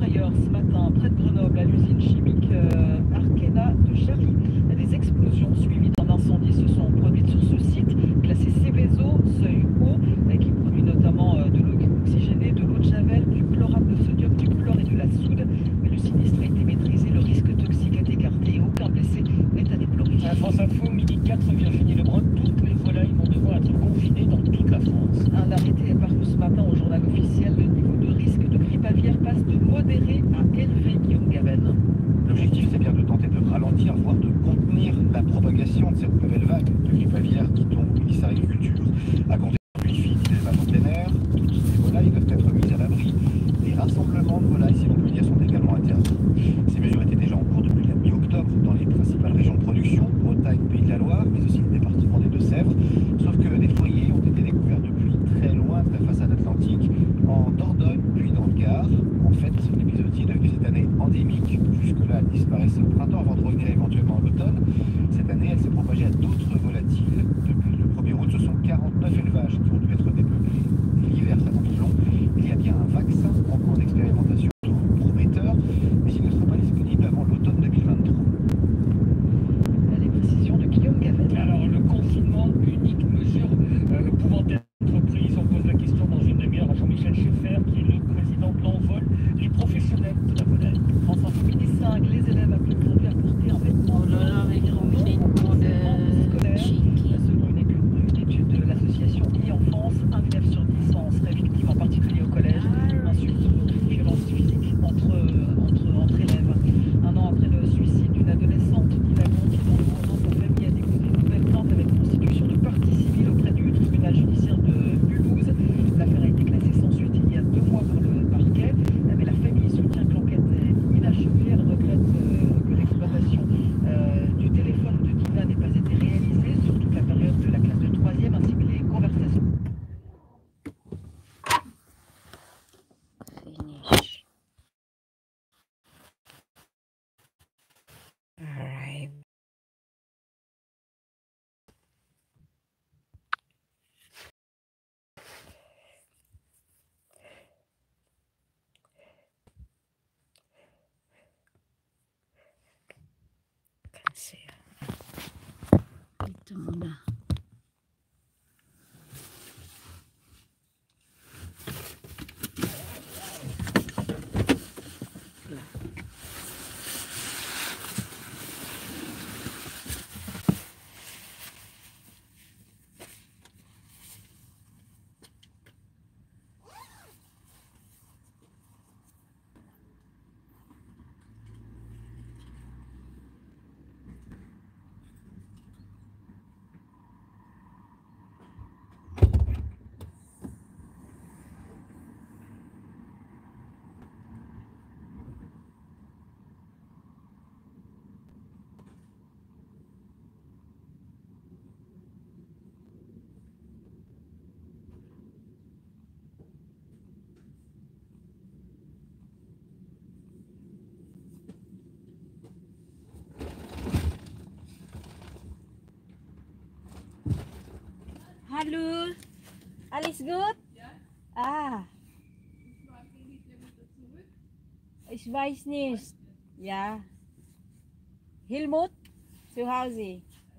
Hallo. Alles gut? Ja. Ah, Ich war nicht wieder zurück. ich weiß nicht. Ja. Helmut? Zu Hause.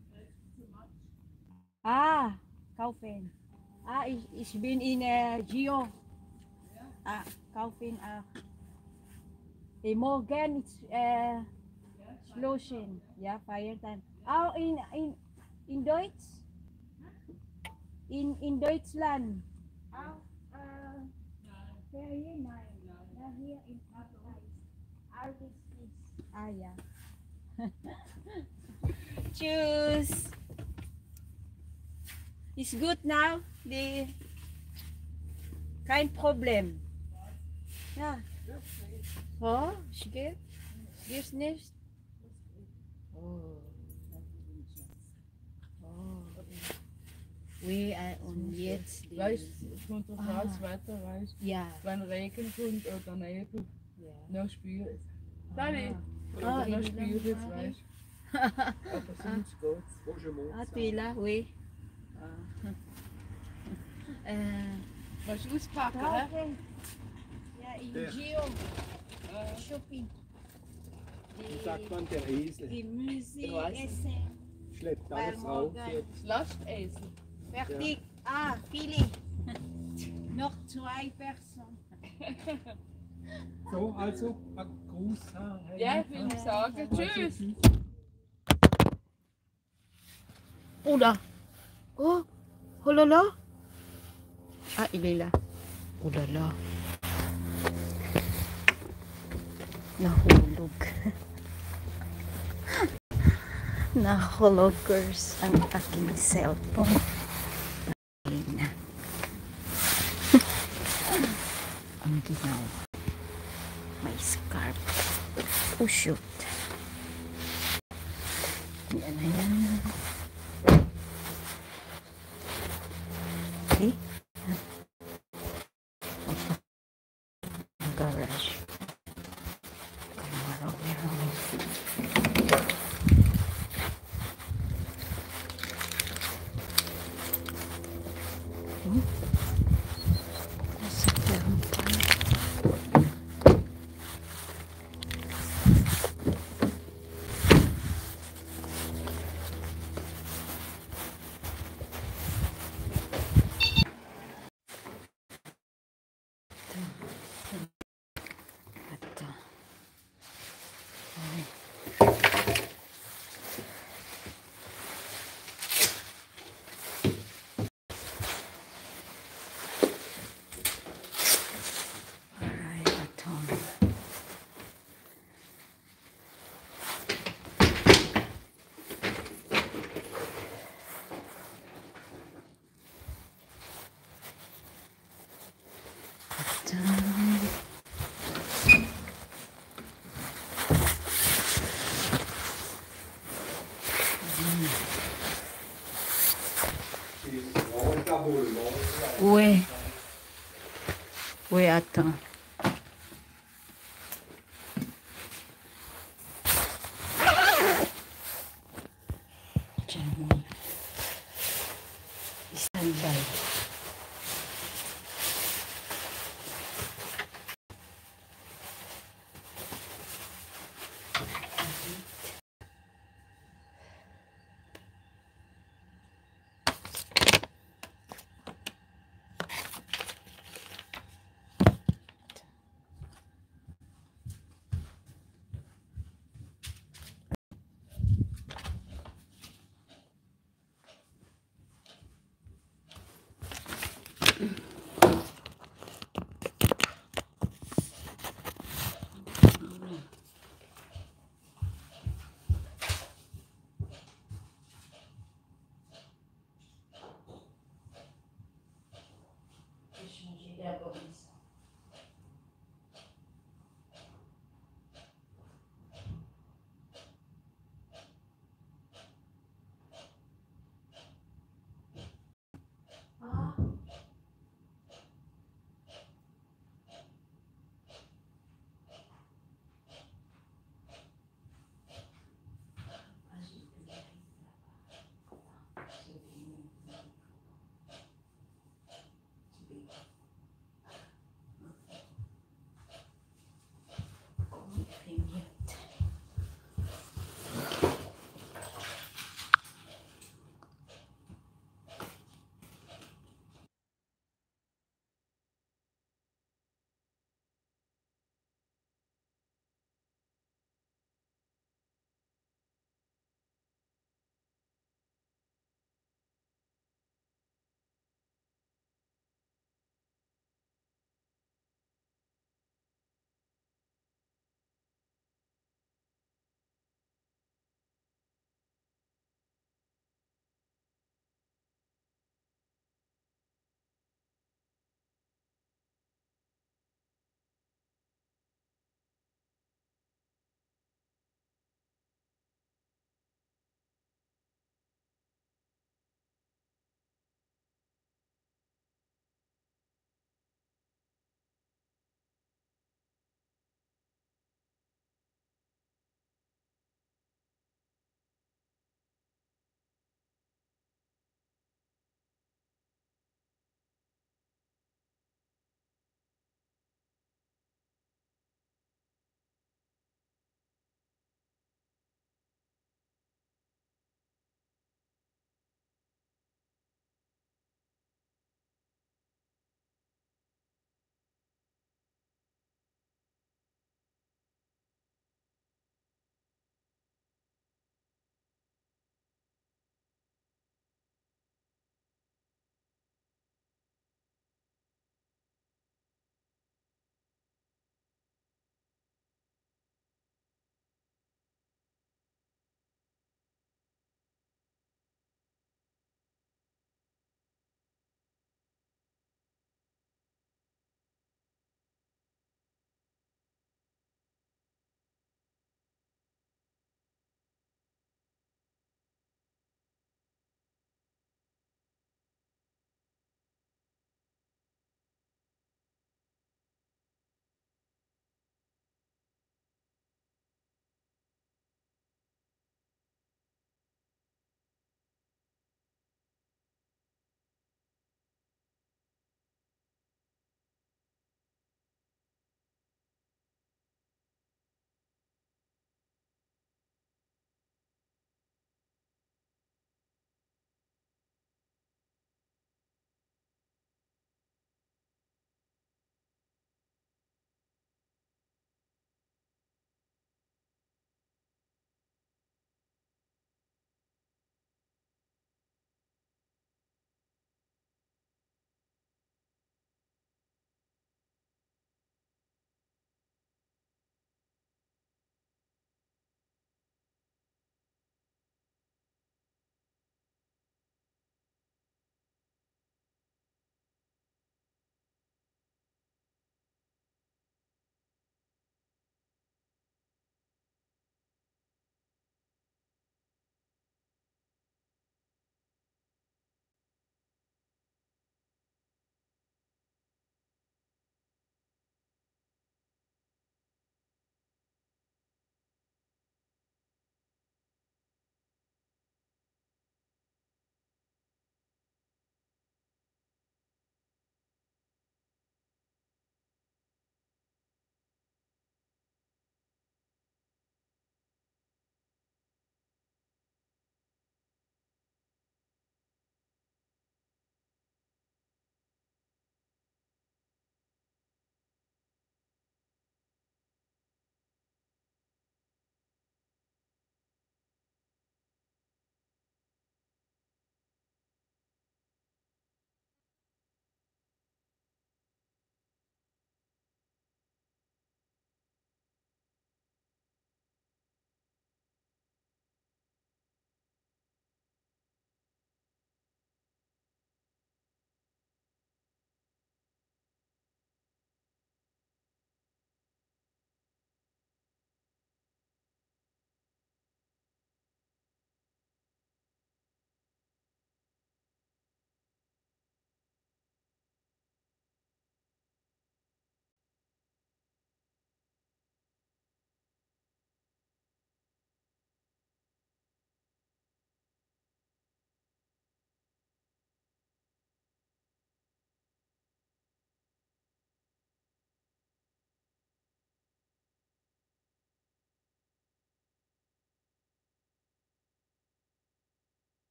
Ah, kaufen. Ah, ich, ich bin in äh, Gio. Ah, kaufen auch. Eh, morgen ist äh, Schlossen. Ja, Feiertag. Auch in, in, in Deutsch? In, in Deutschland? Auch äh, Ferien? Nein. Ja, hier in Frankreich. Artistis. Ah, ja. Tschüss. Ist gut now? Die, kein Problem. Ja. Oh, ich gehe. Gehst nicht? Oh. Oh. Oui, äh, und jetzt. Die, Weißt du, es kommt drauf Ah. an, das Wetter, weißt du. ja. Wenn Regen kommt oder Nebel, Ja. dann spürt es. Sally, Ah, oder dann il est spürt là, es, Marie. weißt du. Aber sonst geht's. Ah, tu es là, oui. Ah. äh, Willst du auspacken, hä? kaufen. Ja, in Der. Gio. Shopping. Wie sagt man, der Esel? Gemüse, Ich weiß nicht. Essen. Schleppt Weil alles auf. morgen- Jetzt. Das Lastesel. Fertig. Ah, viele. Noch zwei Personen. So, also, ein Gruß. ha, hey, Ja, ha. ich will sagen, tschüss. Oula. Oh, oh là là. Ah, il est là. Oh là là. Nahulog. Nahulogers ang aking cellphone. Ayun. Ang ginawa. May scarf. Oh, shoot. Yan na yan. Okay. Garage. Kamaro, meron. Hmm? Nasa terang pa. Ito. Ay. Ay, ito. Ito. Oui. Oui, attends. Tiens, stand by.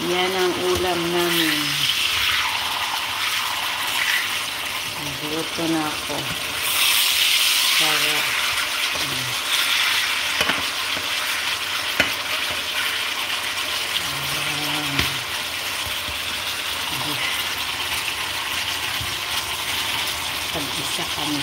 Yan ang ulam namin. Nagluto na ako. Para um, pag-isa kami.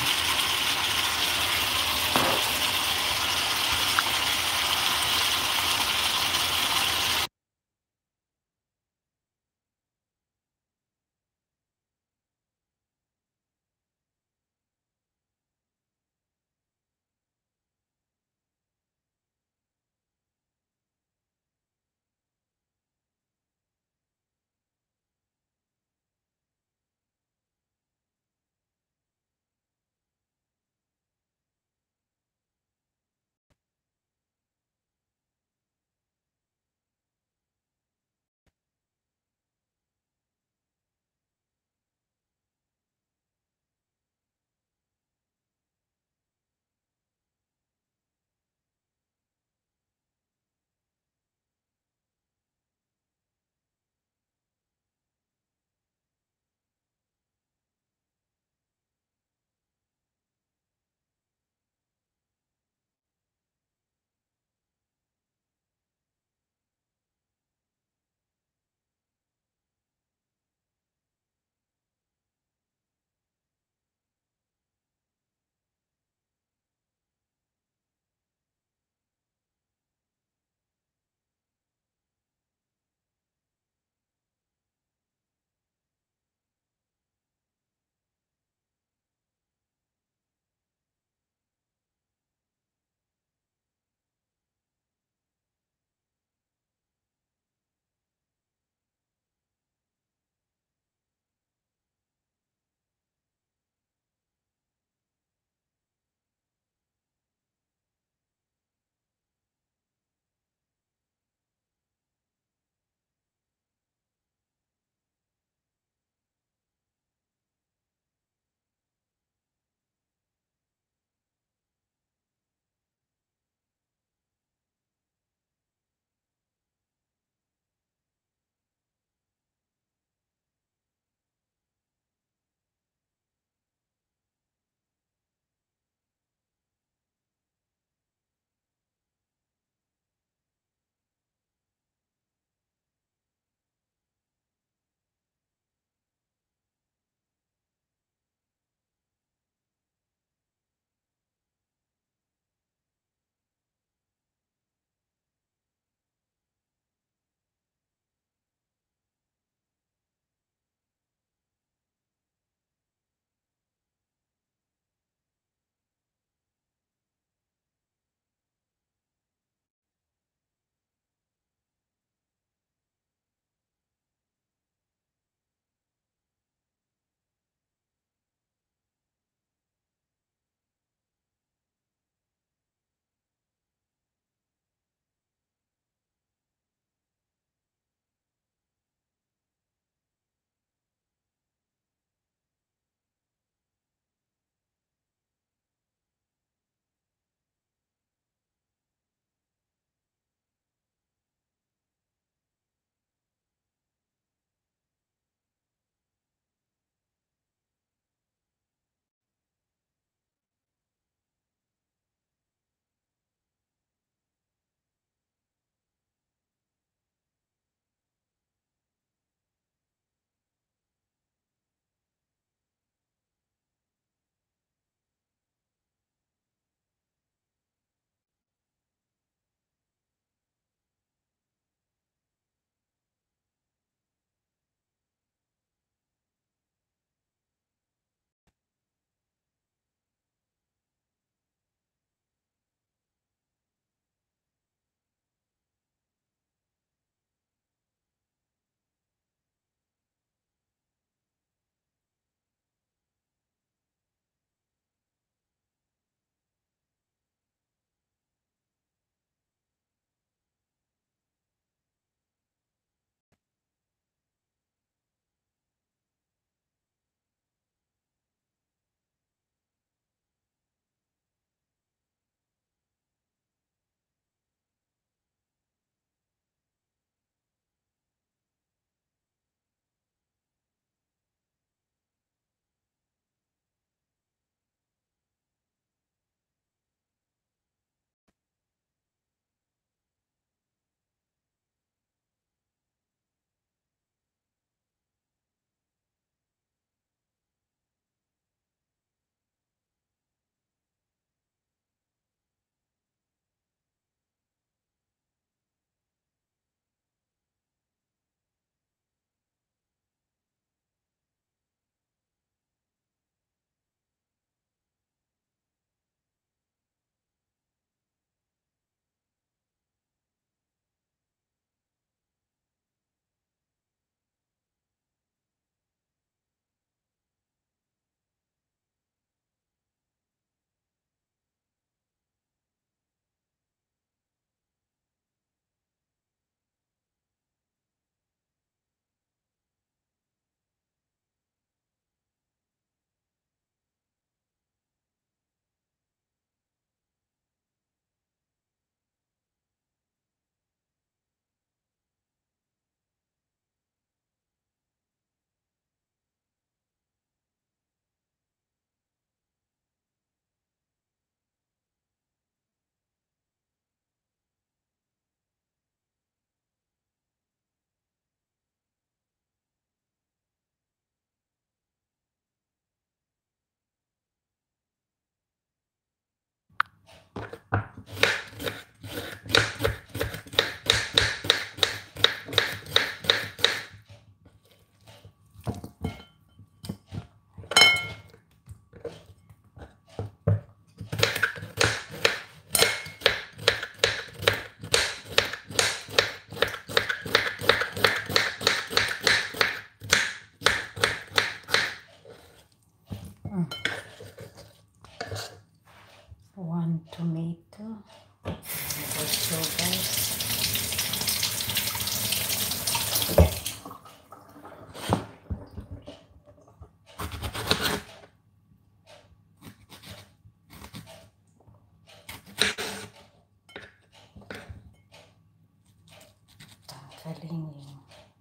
galing yun.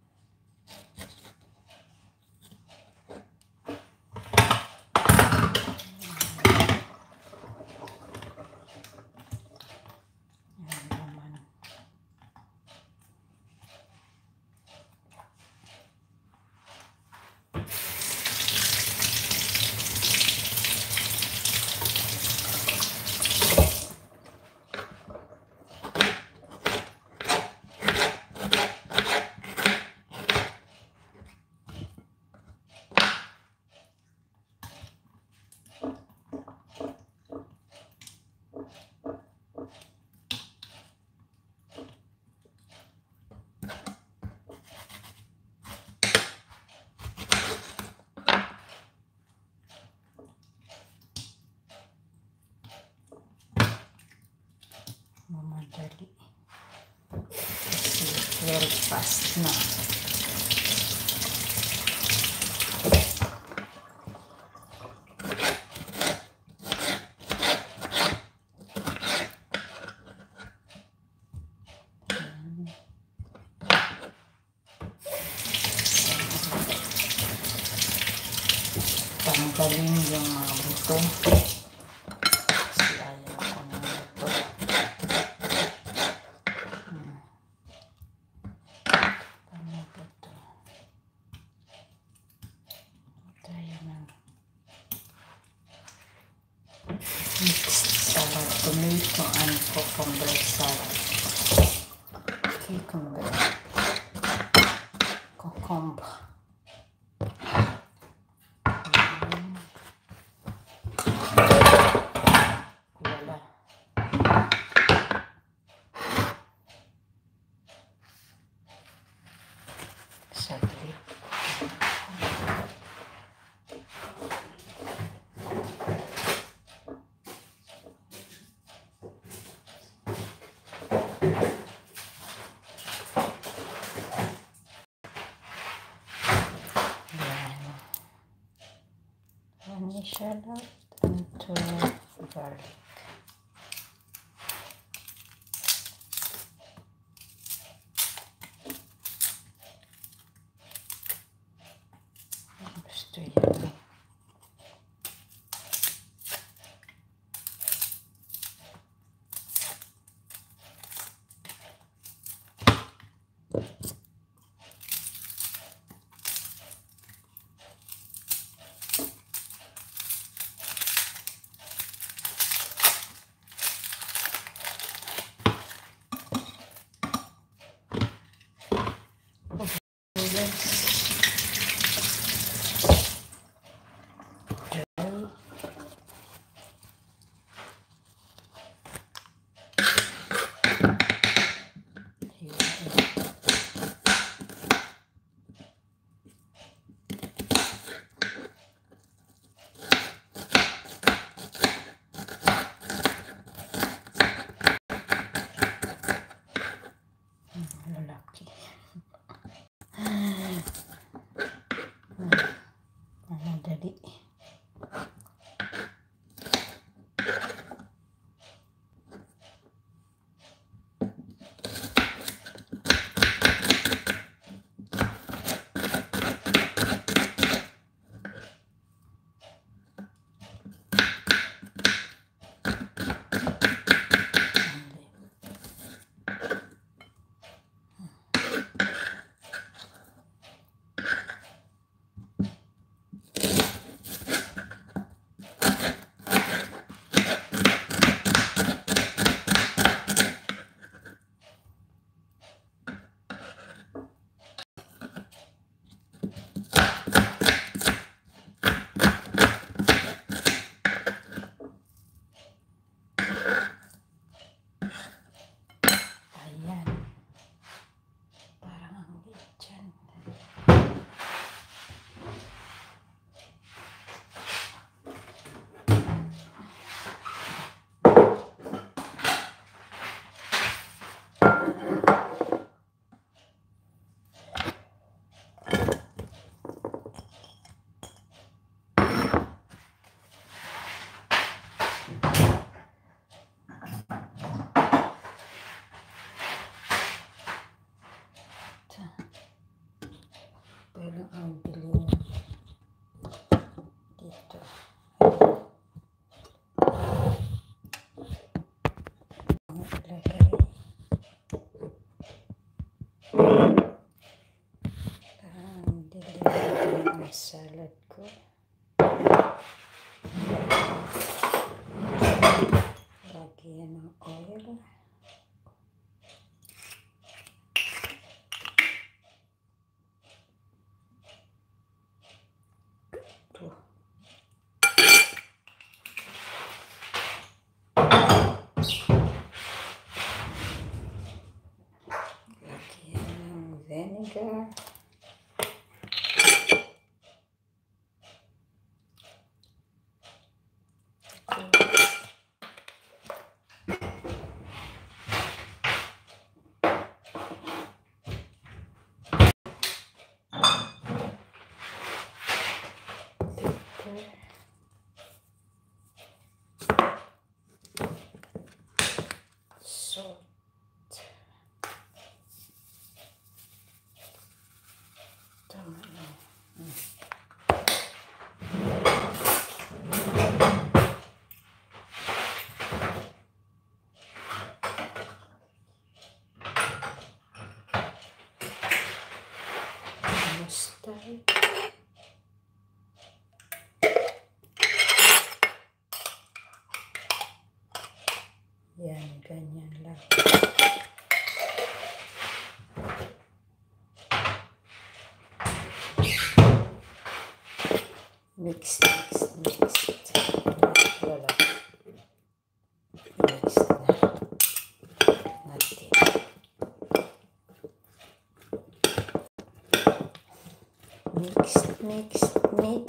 Mamadali. Kasi very fast na. Tanggalin yung mga buto. Kasi ayaw ko ng buto. Hmm. Paano ba ito? Tayo ng mixed salad, tomato and cucumber salad. Cucumber. Cucumber. Wala. Saglit. Honey shallot into garlic. Gusto yan. Ang dilim ang salad ko. Lagyan ng oil. Ito. Lagyan ng vinegar. Salt. Tama na. Hmm. Mustard. Yan, ganyan lang. Mix, mix, mix. Wala. Mix na natin. Mix, mix, mix.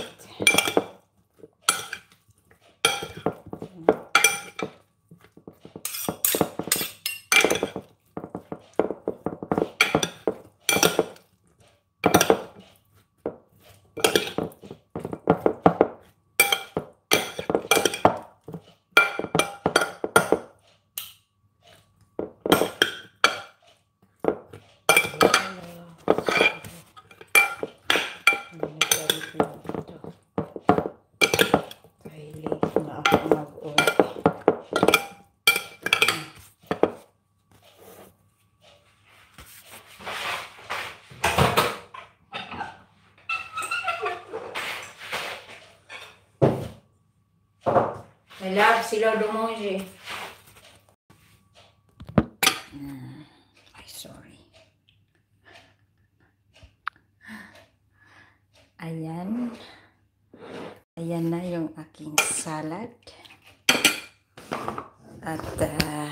I love sila dumonje. Mm, ay, sorry. Ayan. Ayan na yung aking salad. At uh,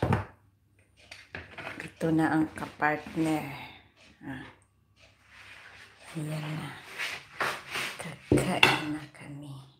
ito na ang kapartner. Ah. Ayan na. Kakain na kami.